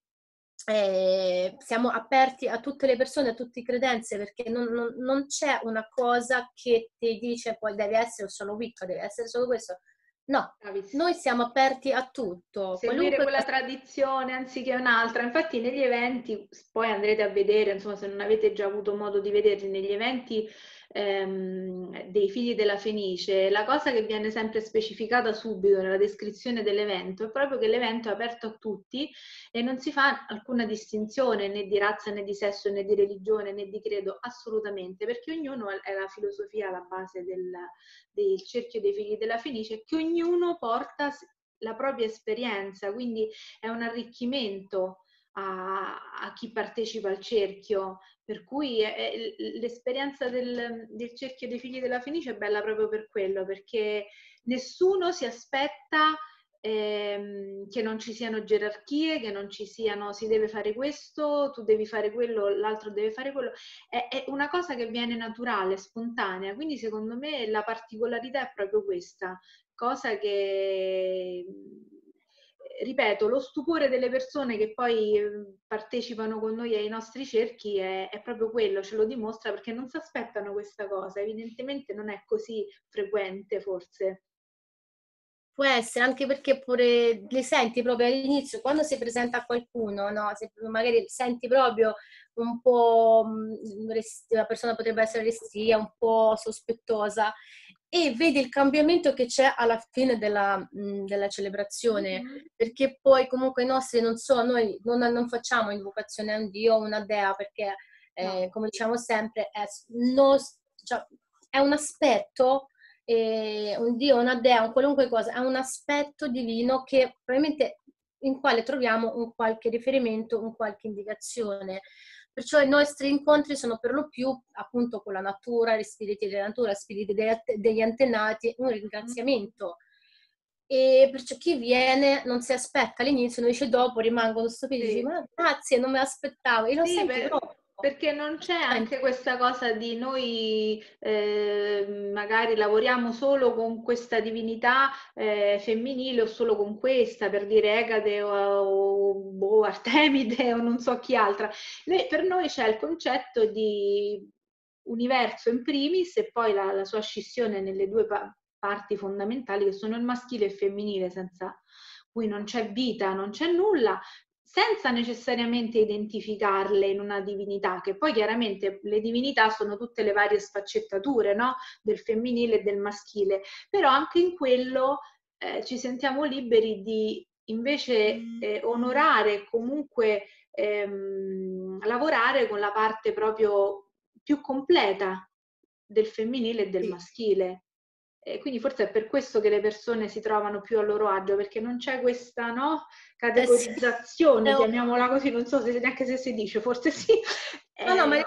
siamo aperti a tutte le persone, a tutte le credenze, perché non c'è una cosa che ti dice poi devi essere solo Wicca, deve essere solo questo. No, Bravissimi. noi siamo aperti a tutto, Seguire qualunque quella cosa. tradizione anziché un'altra. Infatti negli eventi, poi andrete a vedere, insomma se non avete già avuto modo di vederli, negli eventi dei figli della Fenice, la cosa che viene sempre specificata subito nella descrizione dell'evento è proprio che l'evento è aperto a tutti e non si fa alcuna distinzione né di razza né di sesso né di religione né di credo, assolutamente, perché ognuno è la filosofia alla base del cerchio dei figli della Fenice, che ognuno porta la propria esperienza, quindi è un arricchimento a chi partecipa al cerchio, per cui l'esperienza del cerchio dei figli della Fenice è bella proprio per quello, perché nessuno si aspetta che non ci siano gerarchie, che non ci siano si deve fare questo, tu devi fare quello, l'altro deve fare quello, è una cosa che viene naturale, spontanea, quindi secondo me la particolarità è proprio questa, cosa che, ripeto, lo stupore delle persone che poi partecipano con noi ai nostri cerchi è proprio quello, ce lo dimostra perché non si aspettano questa cosa, evidentemente non è così frequente forse. Può essere, anche perché pure li senti proprio all'inizio, quando si presenta a qualcuno, no? Se magari senti proprio un po', la persona potrebbe essere restia, un po' sospettosa, e vedi il cambiamento che c'è alla fine della celebrazione, Mm-hmm. perché poi comunque i nostri non sono, noi non facciamo invocazione a un dio o una dea, perché No. come diciamo sempre, cioè, è un aspetto un dio, una dea, un qualunque cosa, è un aspetto divino che probabilmente in quale troviamo un qualche riferimento, un qualche indicazione. Perciò i nostri incontri sono per lo più appunto con la natura, gli spiriti della natura, gli spiriti degli antenati, un ringraziamento. E perciò chi viene non si aspetta all'inizio, noi dice dopo, rimangono stupiti, dice Sì. ma grazie, non me l'aspettavo, e lo Sì, senti proprio. perché non c'è Senti. anche questa cosa di noi magari lavoriamo solo con questa divinità femminile o solo con questa, per dire Egade o Artemide o non so chi altra. Per noi c'è il concetto di universo in primis e poi la sua scissione nelle due parti fondamentali che sono il maschile e il femminile, senza cui non c'è vita, non c'è nulla. senza necessariamente identificarle in una divinità, che poi chiaramente le divinità sono tutte le varie sfaccettature, no? Del femminile e del maschile, però anche in quello ci sentiamo liberi di invece onorare, comunque lavorare con la parte proprio più completa del femminile e del maschile. E quindi forse è per questo che le persone si trovano più a loro agio, perché non c'è questa, no, categorizzazione, chiamiamola così, non so se neanche se si dice, forse sì. No, ma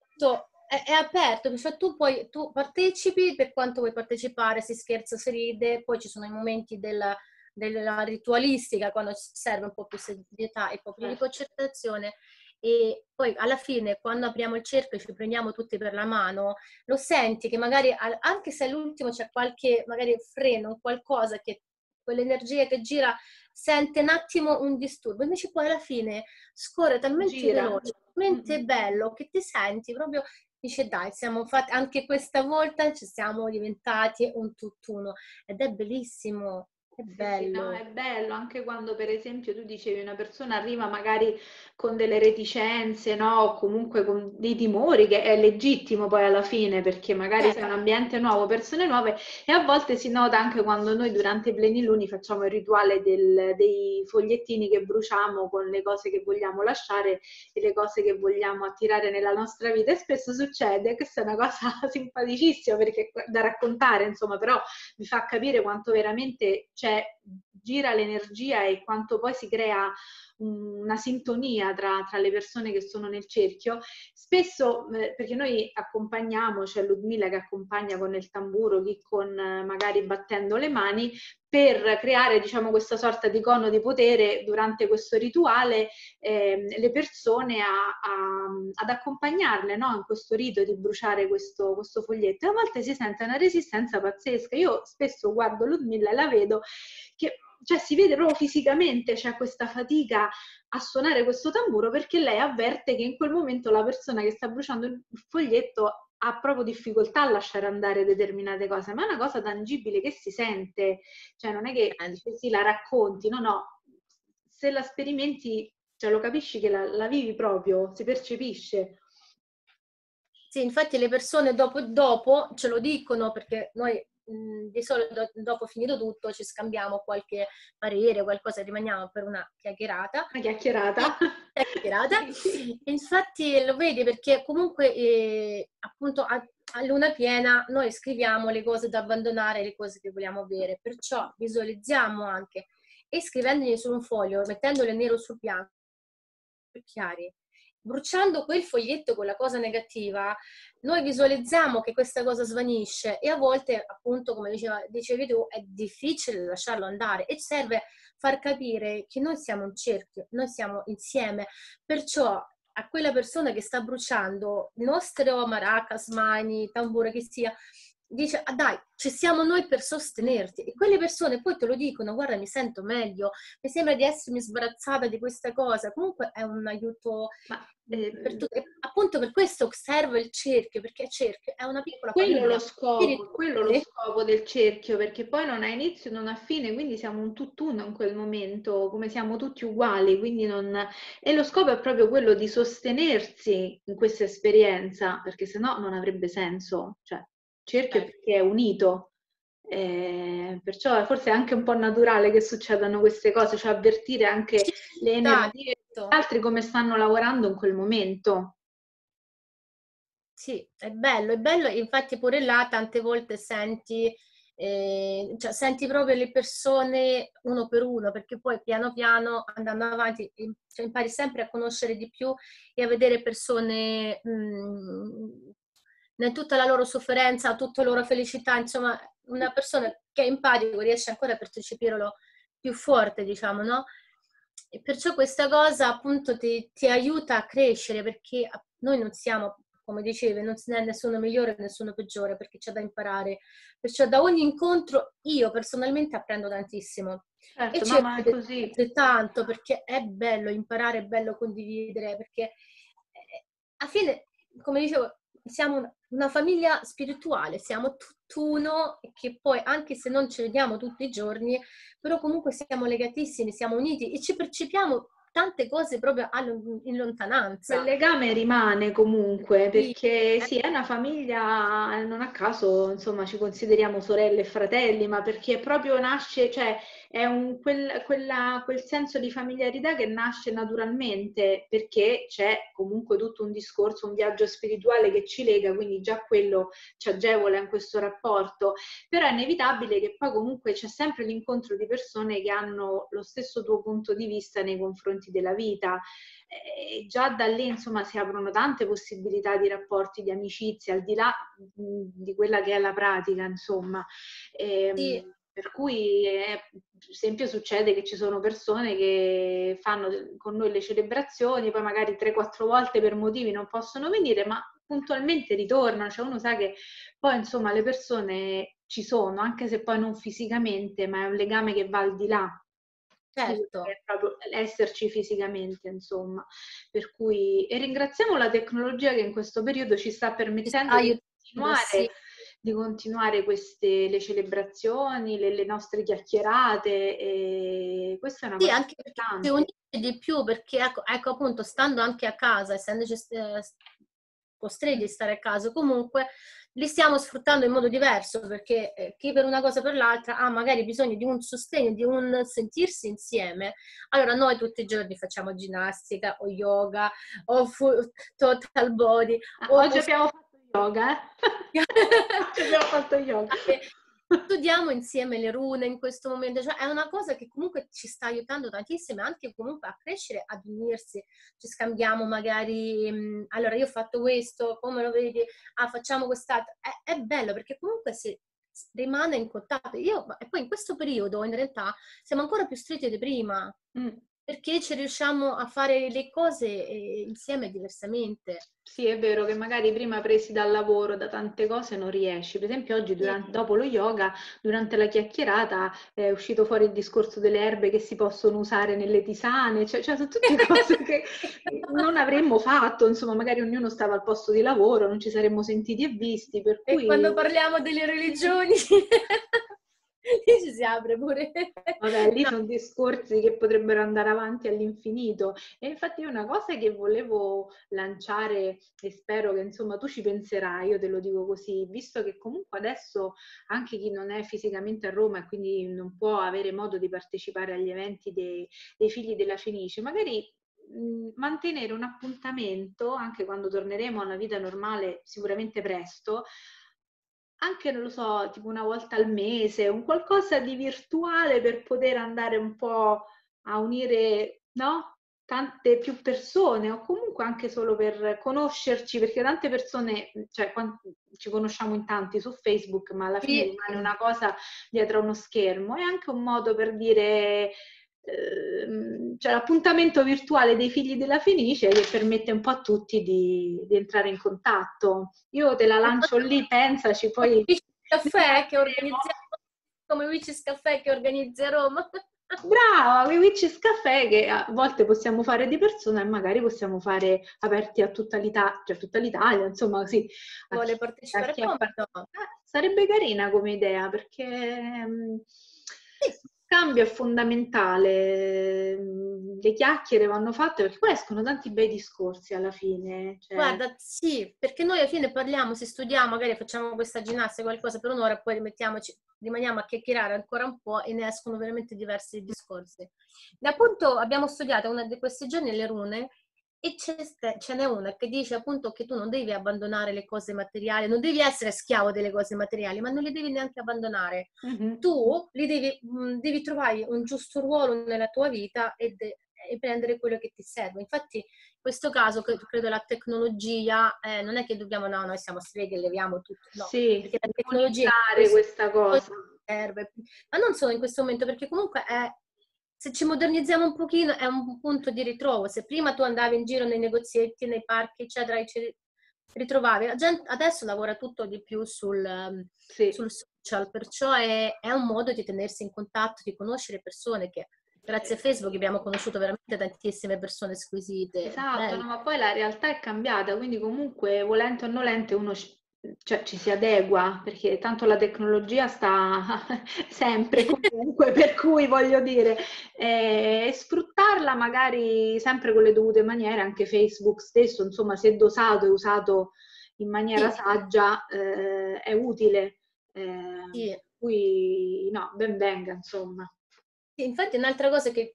è aperto, cioè tu partecipi per quanto vuoi partecipare, si scherza, si ride, poi ci sono i momenti della ritualistica, quando serve un po' più serietà e un po' più di concentrazione, e poi alla fine, quando apriamo il cerchio e ci prendiamo tutti per la mano, lo senti che magari, anche se all'ultimo c'è qualche magari freno, qualcosa che quell'energia che gira sente un attimo un disturbo, invece poi alla fine scorre talmente veloce, talmente bello, che ti senti proprio, dice dai, siamo fatti, anche questa volta ci siamo diventati un tutt'uno, ed è bellissimo. È bello. Sì, no, è bello, anche quando per esempio tu dicevi una persona arriva magari con delle reticenze, no? O comunque con dei timori, che è legittimo poi alla fine, perché magari sei un ambiente nuovo, persone nuove, e a volte si nota anche quando noi durante i pleniluni facciamo il rituale dei fogliettini che bruciamo con le cose che vogliamo lasciare e le cose che vogliamo attirare nella nostra vita, e spesso succede, questa è una cosa simpaticissima perché da raccontare, insomma, però mi fa capire quanto veramente gira l'energia e quanto poi si crea una sintonia tra le persone che sono nel cerchio. Spesso, perché noi accompagniamo, c'è Ludmilla che accompagna con il tamburo, chi con magari battendo le mani, per creare, diciamo, questa sorta di cono di potere durante questo rituale, le persone ad accompagnarle, no? In questo rito di bruciare questo foglietto, e a volte si sente una resistenza pazzesca. Io spesso guardo Ludmilla e la vedo che, cioè, si vede proprio fisicamente, c'è questa fatica a suonare questo tamburo, perché lei avverte che in quel momento la persona che sta bruciando il foglietto ha proprio difficoltà a lasciare andare determinate cose, ma è una cosa tangibile che si sente, cioè non è che sì, la racconti, no, se la sperimenti, cioè lo capisci che la vivi proprio, si percepisce. Sì, infatti le persone dopo ce lo dicono, perché noi di solito dopo finito tutto ci scambiamo qualche parere, qualcosa, rimaniamo per una chiacchierata. Una chiacchierata. Sì. Infatti lo vedi, perché comunque appunto a luna piena noi scriviamo le cose da abbandonare, le cose che vogliamo avere, perciò visualizziamo anche, e scrivendole su un foglio, mettendole nero su bianco, più chiari, bruciando quel foglietto con la cosa negativa, noi visualizziamo che questa cosa svanisce, e a volte, appunto, come dicevi tu, è difficile lasciarlo andare, e serve far capire che noi siamo un cerchio, noi siamo insieme, perciò a quella persona che sta bruciando il nostro maracas, mani, tamburo, che sia, dice dai, ci siamo noi per sostenerti, e quelle persone poi te lo dicono, guarda, mi sento meglio, mi sembra di essermi sbarazzata di questa cosa, comunque è un aiuto per tutti. Appunto per questo serve il cerchio, perché il cerchio è una piccola famiglia. Quello lo scopo del cerchio, perché poi non ha inizio, non ha fine, quindi siamo un tutt'uno in quel momento, come siamo tutti uguali, quindi e lo scopo è proprio quello di sostenersi in questa esperienza, perché sennò non avrebbe senso, cioè cerchio perché è unito. Perciò forse è anche un po' naturale che succedano queste cose, cioè avvertire anche le energie degli altri come stanno lavorando in quel momento. Sì, è bello, infatti pure là tante volte senti, cioè senti proprio le persone uno per uno, perché poi piano piano, andando avanti, cioè impari sempre a conoscere di più e a vedere persone in tutta la loro sofferenza, tutta la loro felicità, insomma, una persona che è empatico riesce ancora a percepirlo più forte, diciamo, no? E perciò questa cosa appunto ti aiuta a crescere, perché noi non siamo, come dicevi, non c'è nessuno migliore e nessuno peggiore, perché c'è da imparare. Perciò da ogni incontro io personalmente apprendo tantissimo. Certo, E no, ma è cerco così. di tanto, perché è bello imparare, è bello condividere, perché alla fine, come dicevo, siamo una famiglia spirituale, siamo tutt'uno, che poi anche se non ci vediamo tutti i giorni, però comunque siamo legatissimi, siamo uniti e ci percepiamo tante cose proprio in lontananza. Quel legame rimane comunque, Sì. perché sì, è una famiglia, non a caso, insomma, ci consideriamo sorelle e fratelli, ma perché proprio nasce, cioè è quel senso di familiarità che nasce naturalmente, perché c'è comunque tutto un discorso, un viaggio spirituale che ci lega, quindi già quello ci agevola in questo rapporto, però è inevitabile che poi comunque c'è sempre l'incontro di persone che hanno lo stesso tuo punto di vista nei confronti della vita. Già da lì insomma si aprono tante possibilità di rapporti, di amicizia, al di là di quella che è la pratica, insomma. Sì. Per cui, per esempio, succede che ci sono persone che fanno con noi le celebrazioni, poi magari 3-4 volte per motivi non possono venire, ma puntualmente ritornano, cioè uno sa che poi insomma le persone ci sono, anche se poi non fisicamente, ma è un legame che va al di là. Certo. È proprio esserci fisicamente, insomma. Per cui, e ringraziamo la tecnologia che in questo periodo ci sta permettendo Sì. di continuare le celebrazioni, le nostre chiacchierate, e questa è una Sì, cosa anche perché si importante. unisce di più, perché ecco appunto, stando anche a casa, essendoci costretti a stare a casa, comunque li stiamo sfruttando in modo diverso, perché chi per una cosa o per l'altra ha magari bisogno di un sostegno, di un sentirsi insieme. Allora noi tutti i giorni facciamo ginnastica o yoga o total body o Oggi abbiamo fatto yoga, Oggi abbiamo fatto yoga. studiamo insieme le rune in questo momento, cioè è una cosa che comunque ci sta aiutando tantissimo anche comunque a crescere, ad unirsi, ci scambiamo magari, allora io ho fatto questo, come lo vedi? Ah, facciamo quest'altro. È bello perché comunque si rimane in contatto. E poi in questo periodo in realtà siamo ancora più stretti di prima, perché ci riusciamo a fare le cose insieme diversamente. Sì, è vero che magari prima presi dal lavoro, da tante cose, non riesci. Per esempio oggi, Sì. dopo lo yoga, durante la chiacchierata, è uscito fuori il discorso delle erbe che si possono usare nelle tisane, cioè sono tutte cose che non avremmo fatto, insomma, magari ognuno stava al posto di lavoro, non ci saremmo sentiti e visti, per E cui... quando parliamo delle religioni, lì ci si apre pure. Vabbè, lì No. sono discorsi che potrebbero andare avanti all'infinito. E infatti una cosa che volevo lanciare, e spero che insomma tu ci penserai, io te lo dico così, visto che comunque adesso anche chi non è fisicamente a Roma e quindi non può avere modo di partecipare agli eventi dei Figli della Fenice, magari mantenere un appuntamento, anche quando torneremo a una vita normale, sicuramente presto, anche, non lo so, tipo una volta al mese, un qualcosa di virtuale per poter andare un po' a unire, no? Tante più persone, o comunque anche solo per conoscerci, perché tante persone, cioè ci conosciamo in tanti su Facebook, ma alla fine Sì. rimane una cosa dietro a uno schermo. È anche un modo per dire, cioè l'appuntamento virtuale dei Figli della Fenice che permette un po' a tutti di entrare in contatto. Io te la lancio lì, pensaci, poi Caffè che organizziamo, come Witches Caffè che organizza a Roma. brava, i Witches Café che a volte possiamo fare di persona e magari possiamo fare aperti a tutta l'Italia, insomma, così. Vuole A partecipare, chi come no? sarebbe carina come idea, perché Sì. il cambio è fondamentale, le chiacchiere vanno fatte perché poi escono tanti bei discorsi alla fine. Cioè... Guarda, sì, perché noi alla fine parliamo, si studiamo, magari facciamo questa ginnastica, qualcosa per un'ora, poi rimaniamo a chiacchierare ancora un po' e ne escono veramente diversi discorsi. E appunto abbiamo studiato una di questi giorni le rune e ce n'è una che dice appunto che tu non devi abbandonare le cose materiali, non devi essere schiavo delle cose materiali, ma non le devi neanche abbandonare. Tu li devi trovare un giusto ruolo nella tua vita e prendere quello che ti serve. Infatti, in questo caso credo la tecnologia, non è che dobbiamo, no, noi siamo streghe e leviamo tutto, no, Sì, perché la tecnologia in demonizzare questo questa cosa. serve, ma non solo in questo momento, perché comunque se ci modernizziamo un pochino è un punto di ritrovo. Se prima tu andavi in giro nei negozietti, nei parchi, eccetera, e ci ritrovavi, la gente adesso lavora tutto di più sul social, perciò è un modo di tenersi in contatto, di conoscere persone che grazie a Facebook abbiamo conosciuto veramente tantissime persone squisite. Esatto, Belle. no, ma poi la realtà è cambiata, quindi comunque volente o nolente uno cioè, ci si adegua, perché tanto la tecnologia sta sempre comunque, per cui voglio dire, sfruttarla magari sempre con le dovute maniere, anche Facebook stesso, insomma, se dosato e usato in maniera Sì, saggia, è utile. sì. Per cui no, ben venga, insomma. Sì, infatti un'altra cosa che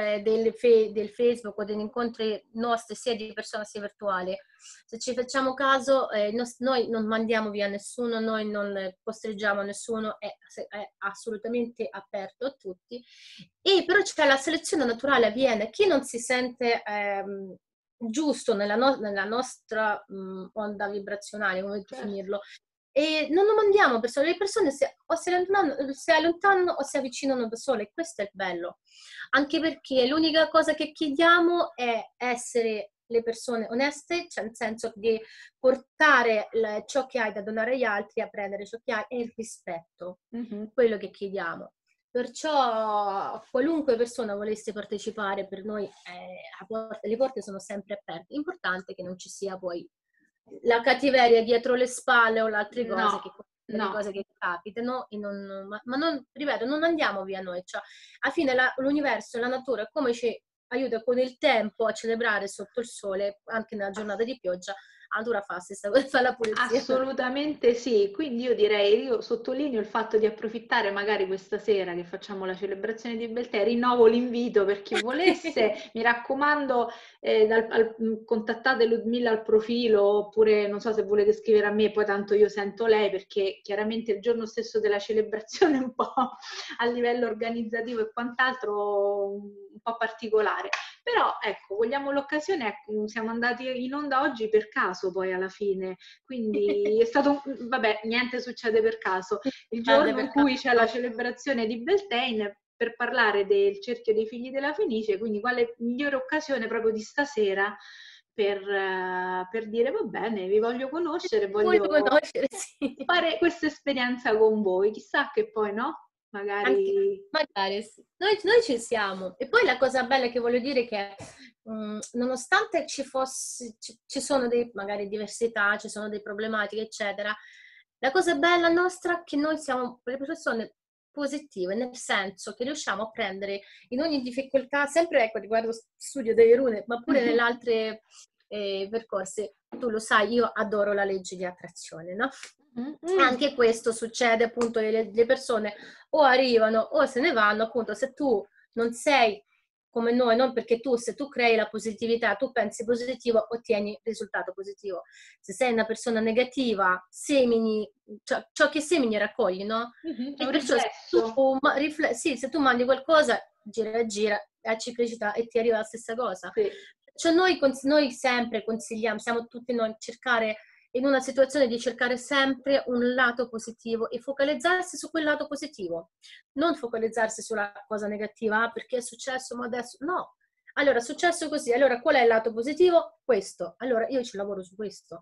del Facebook o degli incontri nostri sia di persona sia virtuale, se ci facciamo caso, noi non mandiamo via nessuno, noi non costringiamo nessuno, è assolutamente aperto a tutti, e però c'è la selezione naturale, avviene. Chi non si sente giusto nella nostra onda vibrazionale, come Certo. definirlo, e non lo mandiamo persone, le persone o si allontanano o si avvicinano da sole, questo è il bello. Anche perché l'unica cosa che chiediamo è essere le persone oneste, cioè nel senso di portare ciò che hai da donare agli altri a prendere ciò che hai e il rispetto, Mhm. quello che chiediamo. Perciò qualunque persona volesse partecipare, per noi le porte sono sempre aperte. L'importante è che non ci sia poi la cattiveria dietro le spalle o le altre No, cose, le no. cose che capitano, ma non, ripeto, non andiamo via noi, cioè, alla fine l'universo, la natura, come ci aiuta con il tempo a celebrare sotto il sole, anche nella giornata di pioggia, la natura fa la stessa cosa, fa la pulizia. Assolutamente sì, quindi io direi, io sottolineo il fatto di approfittare magari questa sera che facciamo la celebrazione di Beltè, rinnovo l'invito per chi volesse, mi raccomando, contattate Ludmilla al profilo oppure non so se volete scrivere a me, poi tanto io sento lei perché chiaramente il giorno stesso della celebrazione è un po' a livello organizzativo e quant'altro un po' particolare. Però ecco, vogliamo l'occasione, ecco, siamo andati in onda oggi per caso poi alla fine, quindi è stato, vabbè, niente succede per caso. Il giorno in cui c'è la celebrazione di Beltane per parlare del cerchio dei figli della Fenice, quindi quale migliore occasione proprio di stasera per dire va bene, vi voglio conoscere, Vuoi voglio conoscere, sì. fare questa esperienza con voi, chissà che poi no, Anche, magari... magari sì. Noi ci siamo. E poi la cosa bella che voglio dire è che nonostante ci sono magari diversità, ci sono delle problematiche, eccetera, la cosa bella nostra è che noi siamo le persone positive, nel senso che riusciamo a prendere in ogni difficoltà, sempre ecco, riguardo studio delle rune, ma pure nelle altre percorsi, tu lo sai, io adoro la legge di attrazione, no? Anche questo succede appunto, le persone o arrivano o se ne vanno, appunto se tu non sei come noi, non perché se tu crei la positività, tu pensi positivo, ottieni risultato positivo. Se sei una persona negativa, semini, ciò che semini raccogli, no? È E un perciò riflesso. sì, se tu mandi qualcosa, gira, è ciclicità e ti arriva la stessa cosa. Sì. Cioè noi sempre consigliamo, siamo tutti noi cercare in una situazione di cercare sempre un lato positivo e focalizzarsi su quel lato positivo, non focalizzarsi sulla cosa negativa, perché è successo, ma adesso no. Allora, è successo così, allora qual è il lato positivo? Questo. Allora io ci lavoro su questo.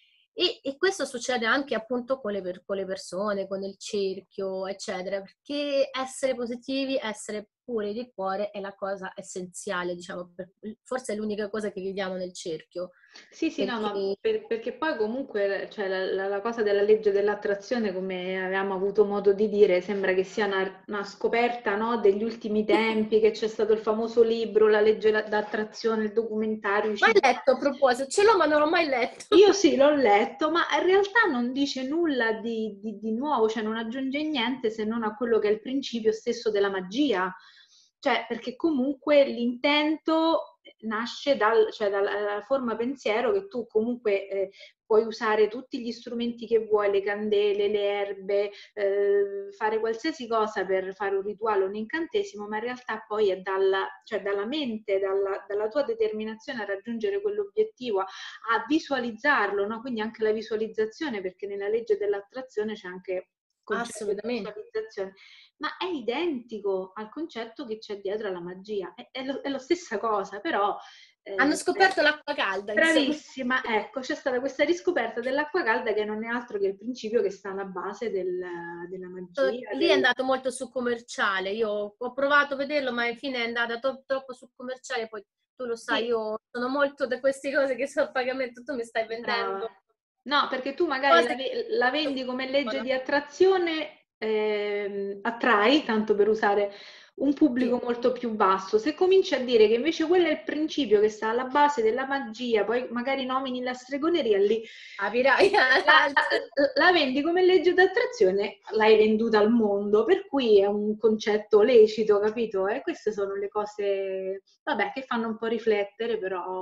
E questo succede anche appunto con le persone, con il cerchio, eccetera, perché essere positivi, essere puri di cuore è la cosa essenziale, diciamo, forse è l'unica cosa che chiediamo nel cerchio. Sì, sì, no, no, Perché perché poi comunque cioè, la cosa della legge dell'attrazione, come avevamo avuto modo di dire, sembra che sia una scoperta, no, degli ultimi tempi, che c'è stato il famoso libro, La legge d'attrazione, il documentario mai uscito. letto a proposito, ce l'ho ma non l'ho mai letto. Io sì, l'ho letto, ma in realtà non dice nulla di nuovo, cioè non aggiunge niente se non a quello che è il principio stesso della magia. Cioè, perché comunque l'intento nasce cioè dalla forma pensiero che tu comunque puoi usare tutti gli strumenti che vuoi, le candele, le erbe, fare qualsiasi cosa per fare un rituale, un incantesimo, ma in realtà poi è cioè dalla mente, dalla tua determinazione a raggiungere quell'obiettivo, a visualizzarlo, no? Quindi anche la visualizzazione, perché nella legge dell'attrazione c'è anche il concetto di Assolutamente. visualizzazione, ma è identico al concetto che c'è dietro alla magia, è la stessa cosa, però... Hanno scoperto l'acqua calda, insomma. Bravissima, ecco, c'è stata questa riscoperta dell'acqua calda che non è altro che il principio che sta alla base della magia. Lì è andato molto su commerciale, io ho provato a vederlo, ma alla fine è andata troppo su commerciale, poi tu lo sai, Sì, io sono molto da queste cose che sono a pagamento, tu mi stai brava. vendendo. No, perché tu magari Cose la vendi come legge di attrazione, attrai, tanto per usare un pubblico sì, molto più vasto. Se cominci a dire che invece quello è il principio che sta alla base della magia, poi magari nomini la stregoneria, lì capirai. la vendi come legge d'attrazione, l'hai venduta al mondo, per cui è un concetto lecito, capito? E queste sono le cose, vabbè, che fanno un po' riflettere,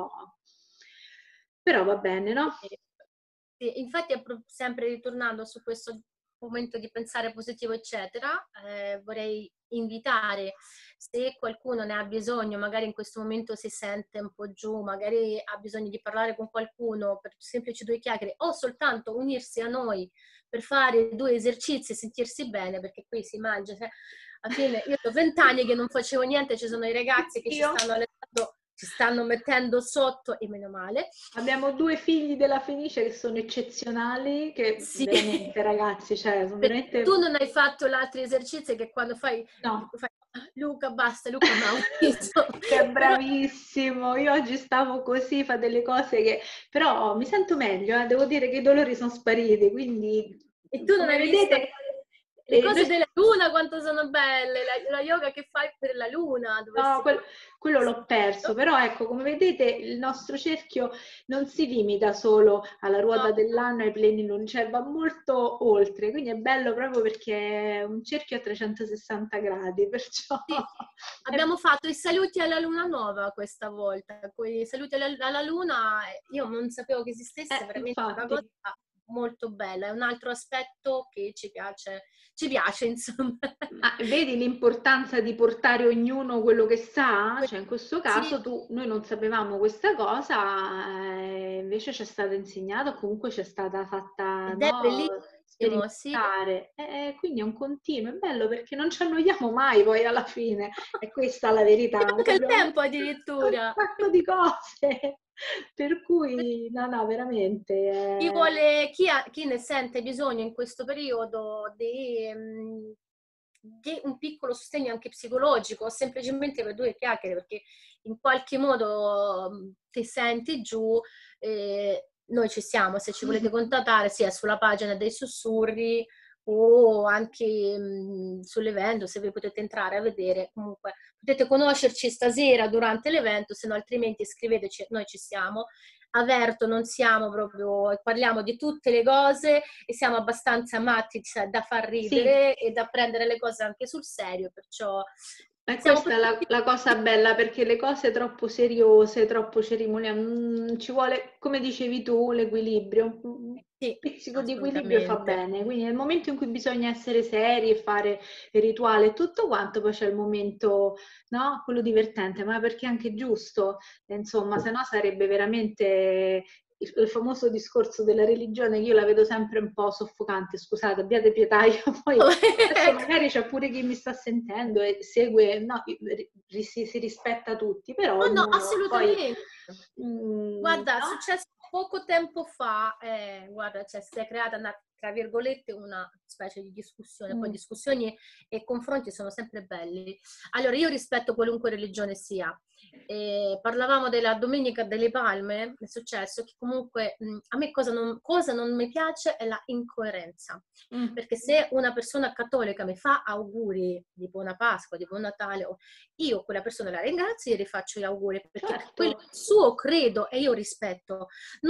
però va bene, no? Sì, infatti, sempre ritornando su questo momento di pensare positivo, eccetera, vorrei invitare, se qualcuno ne ha bisogno, magari in questo momento si sente un po' giù, magari ha bisogno di parlare con qualcuno per semplici due chiacchiere o soltanto unirsi a noi per fare due esercizi e sentirsi bene, perché qui si mangia. Cioè, alla fine io ho 20 anni che non facevo niente, ci sono i ragazzi che Io. ci stanno mettendo sotto e meno male. Abbiamo 2 figli della Fenice che sono eccezionali, che Sì. veramente ragazzi, cioè sono Perché tu veramente... non hai fatto l'altro esercizio che quando fai No, Luca, basta, Luca mi ha ucciso. che è Però bravissimo, io oggi stavo così, fa delle cose che... Però mi sento meglio, devo dire che i dolori sono spariti, quindi e tu non come hai visto vedete... le cose noi della luna quanto sono belle, la yoga che fai per la luna, No, dovresti quello l'ho perso, però ecco, come vedete il nostro cerchio non si limita solo alla no, ruota dell'anno, ai pleniluni, cioè va molto oltre, quindi è bello proprio perché è un cerchio a 360 gradi, perciò... sì. Abbiamo fatto i saluti alla luna nuova questa volta, quei saluti alla luna, io non sapevo che esistesse, veramente una infatti. cosa molto bella, è un altro aspetto che ci piace insomma. Ma vedi l'importanza di portare ognuno quello che sa? Cioè in questo Sì, caso noi non sapevamo questa cosa, invece ci è stata insegnata, comunque ci è stata fatta, ed è no, bellissimo, sì. sperimentare. Quindi è un continuo, è bello perché non ci annoiamo mai poi alla fine, è questa la verità. Neanche il Abbiamo tempo detto un addirittura. sacco di cose, per cui no, veramente. Chi ne sente bisogno in questo periodo di un piccolo sostegno anche psicologico, semplicemente per due chiacchiere, perché in qualche modo ti senti giù, noi ci siamo, se ci volete contattare sia sulla pagina dei sussurri o anche sull'evento, se vi potete entrare a vedere, comunque potete conoscerci stasera durante l'evento, se no altrimenti scriveteci, noi ci siamo. Avverto, non siamo proprio, parliamo di tutte le cose e siamo abbastanza matti, cioè, da far Sì. ridere e da prendere le cose anche sul serio, perciò E siamo questa è tutti... la cosa bella perché le cose troppo seriose, troppo cerimoniali, ci vuole, come dicevi tu, l'equilibrio. Un Sì, pizzico di equilibrio fa assolutamente. bene. Quindi nel momento in cui bisogna essere seri e fare il rituale e tutto quanto, poi c'è il momento, no? Quello divertente, ma perché è anche giusto, insomma, se no sarebbe veramente il famoso discorso della religione che io la vedo sempre un po' soffocante, scusate, abbiate pietà, io poi adesso magari c'è pure chi mi sta sentendo e segue, no, si rispetta tutti, però No, no, ognuno poi, assolutamente. Guarda, è no? successo poco tempo fa, guarda, cioè, si è creata tra virgolette una specie di discussione, poi Mm. discussioni e confronti sono sempre belli. Allora, io rispetto qualunque religione sia. Parlavamo della Domenica delle Palme, è successo che comunque a me cosa non mi piace è la incoerenza. Mm. Perché se una persona cattolica mi fa auguri di buona Pasqua, di buon Natale, io quella persona la ringrazio e gli rifaccio gli auguri perché quello è Certo. il suo credo e io rispetto.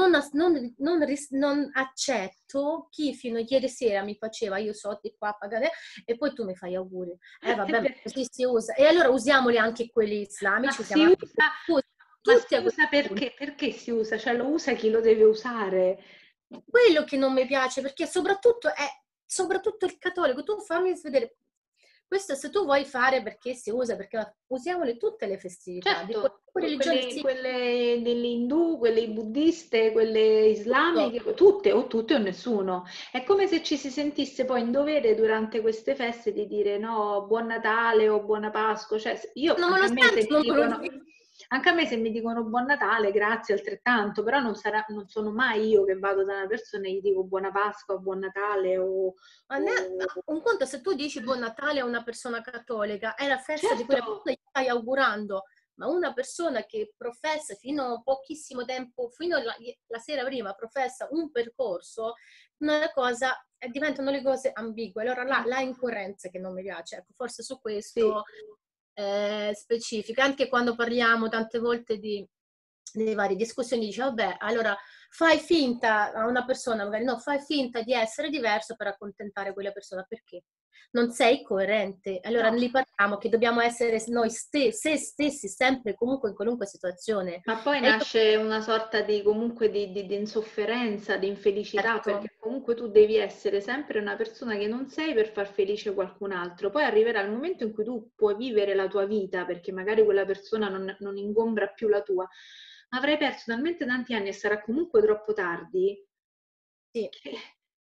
Non accetto chi fino a ieri sera mi faceva io so di qua pagare e poi tu mi fai auguri. Vabbè, ma così si usa. E allora usiamoli anche quelli Ma islamici, si usiamo anche usa, ma tutti si a questo usa punto. perché si usa? Cioè lo usa chi lo deve usare. Quello che non mi piace, perché soprattutto il cattolico, tu fammi vedere, questo se tu vuoi fare perché si usa, perché usiamole tutte le festività, di Certo, qualunque religione sia, quelle delle indù, quelle buddiste, quelle tutto. islamiche, tutte o nessuno. È come se ci si sentisse poi in dovere durante queste feste di dire no, buon Natale o buona Pasqua. Cioè, io Non me anche lo a me se sento, mi non me lo dicono, dico. anche a me se mi dicono buon Natale, grazie altrettanto, però non sono mai io che vado da una persona e gli dico buona Pasqua, buon Natale o... Un conto se tu dici buon Natale a una persona cattolica, è la festa di Certo, quella persona, gli stai augurando. ma una persona che professa fino a pochissimo tempo, fino la sera prima, professa un percorso, una cosa, diventano le cose ambigue. Allora la incoerenza che non mi piace, ecco, forse su questo specifica, anche quando parliamo tante volte delle varie discussioni, dice vabbè, allora fai finta a una persona, magari no, fai finta di essere diverso per accontentare quella persona, perché? Non sei coerente. Allora No. lì parliamo che dobbiamo essere noi se stessi sempre, comunque, in qualunque situazione. Ma poi nasce una sorta di comunque di insofferenza, di infelicità, Certo. perché comunque tu devi essere sempre una persona che non sei per far felice qualcun altro. Poi arriverà il momento in cui tu puoi vivere la tua vita, perché magari quella persona non ingombra più la tua. Avrai perso talmente tanti anni e sarà comunque troppo tardi Sì. che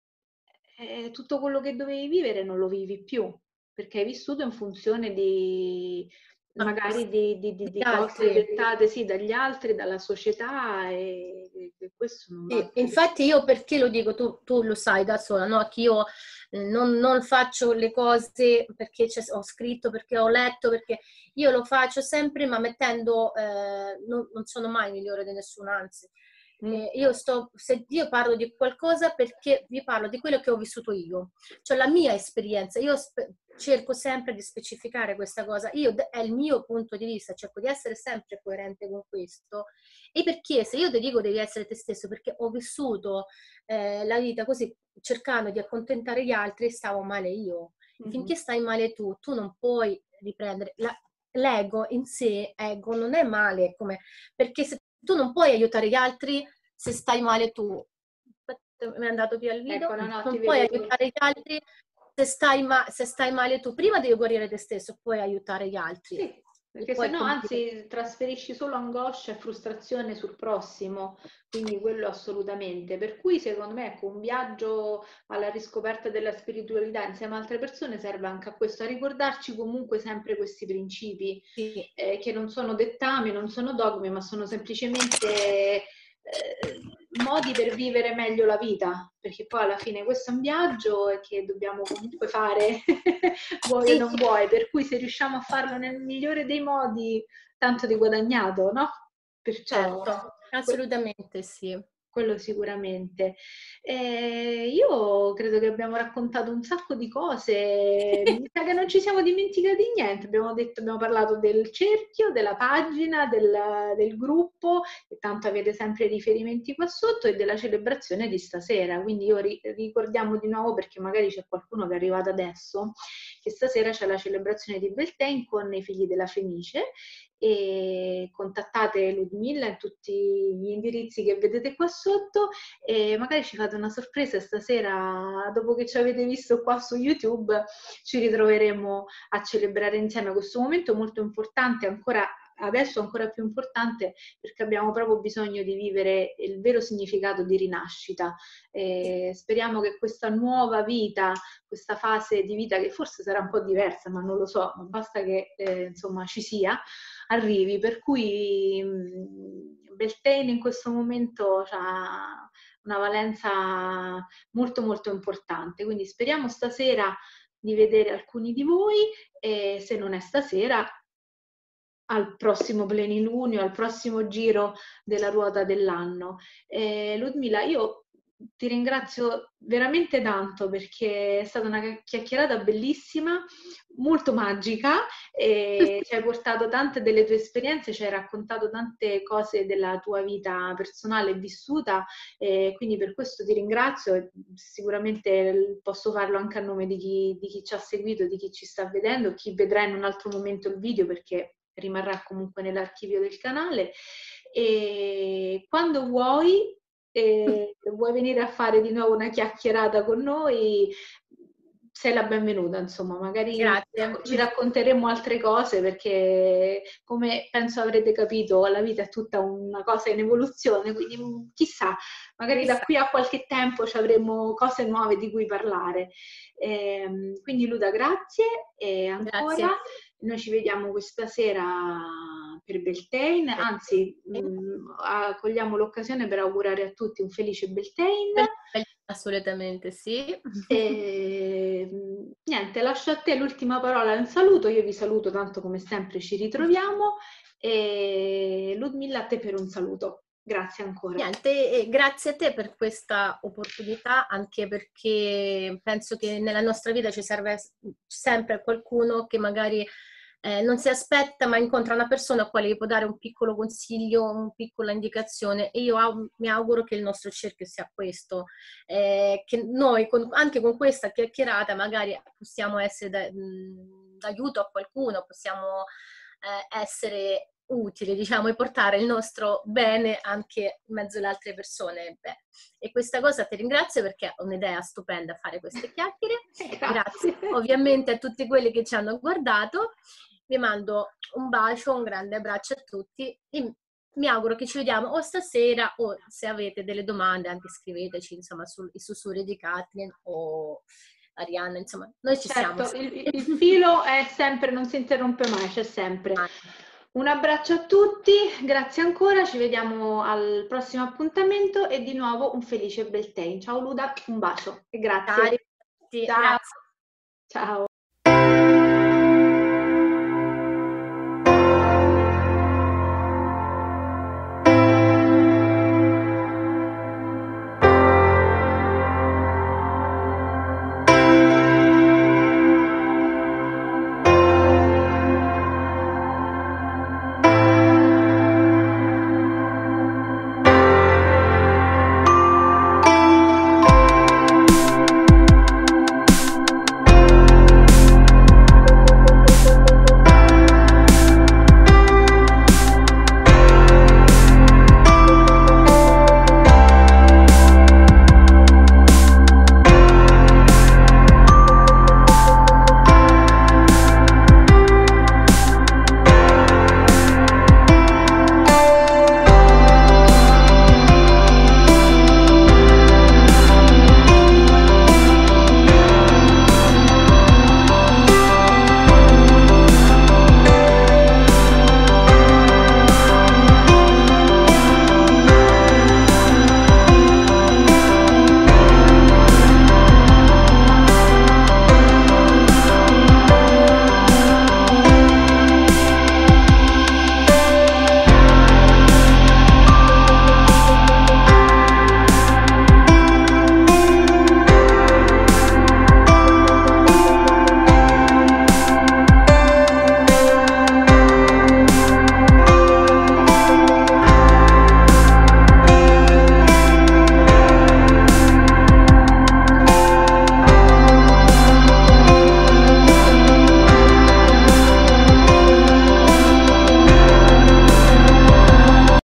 tutto quello che dovevi vivere non lo vivi più, perché hai vissuto in funzione di magari di cose Altri. dettate sì dagli altri, dalla società e questo non va Sì, più. infatti io perché lo dico, tu lo sai da sola, no? Che io non faccio le cose perché ho scritto, perché ho letto, perché io lo faccio sempre, ma mettendo, non sono mai migliore di nessuno, anzi. Se io parlo di qualcosa perché vi parlo di quello che ho vissuto io, cioè la mia esperienza. Io cerco sempre di specificare questa cosa, è il mio punto di vista, cerco di essere sempre coerente con questo. E perché se io ti dico devi essere te stesso, perché ho vissuto la vita così, cercando di accontentare gli altri, stavo male io. Finché stai male tu non puoi riprendere. L'ego in sé, ego, non è male, perché se tu non puoi aiutare gli altri se stai male tu. Aspetta, mi è andato via il video. Ecco, no, ti Non puoi vedo. aiutare gli altri se stai male tu. Prima devi guarire te stesso, poi aiutare gli altri. Sì, E perché se poi no, condividere. anzi, trasferisci solo angoscia e frustrazione sul prossimo, quindi quello assolutamente. Per cui, secondo me, ecco, un viaggio alla riscoperta della spiritualità insieme a altre persone serve anche a questo, a ricordarci comunque sempre questi principi, Sì. che non sono dettami, non sono dogmi, ma sono semplicemente modi per vivere meglio la vita, perché poi alla fine questo è un viaggio e che dobbiamo comunque fare vuoi o Sì, non vuoi, per cui se riusciamo a farlo nel migliore dei modi, tanto di guadagnato, no? Perciò certo, assolutamente sì. quello sicuramente. Io credo che abbiamo raccontato un sacco di cose, mi sa che non ci siamo dimenticati niente, abbiamo parlato del cerchio, della pagina, del gruppo, e tanto avete sempre i riferimenti qua sotto, e della celebrazione di stasera, quindi io ricordiamo di nuovo, perché magari c'è qualcuno che è arrivato adesso, che stasera c'è la celebrazione di Beltane con i figli della Fenice, e contattate Ludmilla in tutti gli indirizzi che vedete qua sotto e magari ci fate una sorpresa stasera, dopo che ci avete visto qua su YouTube ci ritroveremo a celebrare insieme questo momento molto importante, adesso ancora più importante, perché abbiamo proprio bisogno di vivere il vero significato di rinascita. Speriamo che questa nuova vita, questa fase di vita che forse sarà un po' diversa, ma non lo so, ma basta che insomma ci sia, arrivi, per cui Beltane in questo momento ha una valenza molto molto importante, quindi speriamo stasera di vedere alcuni di voi e se non è stasera al prossimo plenilunio, al prossimo giro della ruota dell'anno. Ludmilla, io ti ringrazio veramente tanto perché è stata una chiacchierata bellissima, molto magica, e ci hai portato tante delle tue esperienze, ci hai raccontato tante cose della tua vita personale e vissuta, quindi per questo ti ringrazio e sicuramente posso farlo anche a nome di chi ci ha seguito, di chi ci sta vedendo, chi vedrà in un altro momento il video, perché rimarrà comunque nell'archivio del canale. E quando vuoi venire a fare di nuovo una chiacchierata con noi, sei la benvenuta, insomma, magari Grazie. ci racconteremo altre cose, perché come penso avrete capito la vita è tutta una cosa in evoluzione, quindi chissà, magari da qui a qualche tempo ci avremo cose nuove di cui parlare. Quindi Luda, grazie ancora. Grazie. Noi ci vediamo questa sera per Beltane, anzi cogliamo l'occasione per augurare a tutti un felice Beltane. Assolutamente sì. E, niente, lascio a te l'ultima parola, un saluto, io vi saluto tanto come sempre, ci ritroviamo e Ludmilla a te per un saluto. Grazie ancora. Niente, grazie a te per questa opportunità, anche perché penso che nella nostra vita ci serve sempre qualcuno che magari non si aspetta, ma incontra una persona a quale gli può dare un piccolo consiglio, una piccola indicazione. E io mi auguro che il nostro cerchio sia questo, che noi anche con questa chiacchierata magari possiamo essere d'aiuto a qualcuno, possiamo essere utili, diciamo, e portare il nostro bene anche in mezzo alle altre persone. Beh, e questa cosa ti ringrazio perché è un'idea stupenda fare queste chiacchiere. Grazie ovviamente a tutti quelli che ci hanno guardato. Vi mando un bacio, un grande abbraccio a tutti e mi auguro che ci vediamo o stasera o se avete delle domande anche scriveteci, insomma, sui sussurri di Kathleen o Arianna, insomma, noi ci siamo. Il filo è sempre, non si interrompe mai, c'è sempre. Un abbraccio a tutti, grazie ancora, ci vediamo al prossimo appuntamento e di nuovo un felice Beltane. Ciao Luda, un bacio e grazie. Ciao. Ciao. Grazie. Ciao.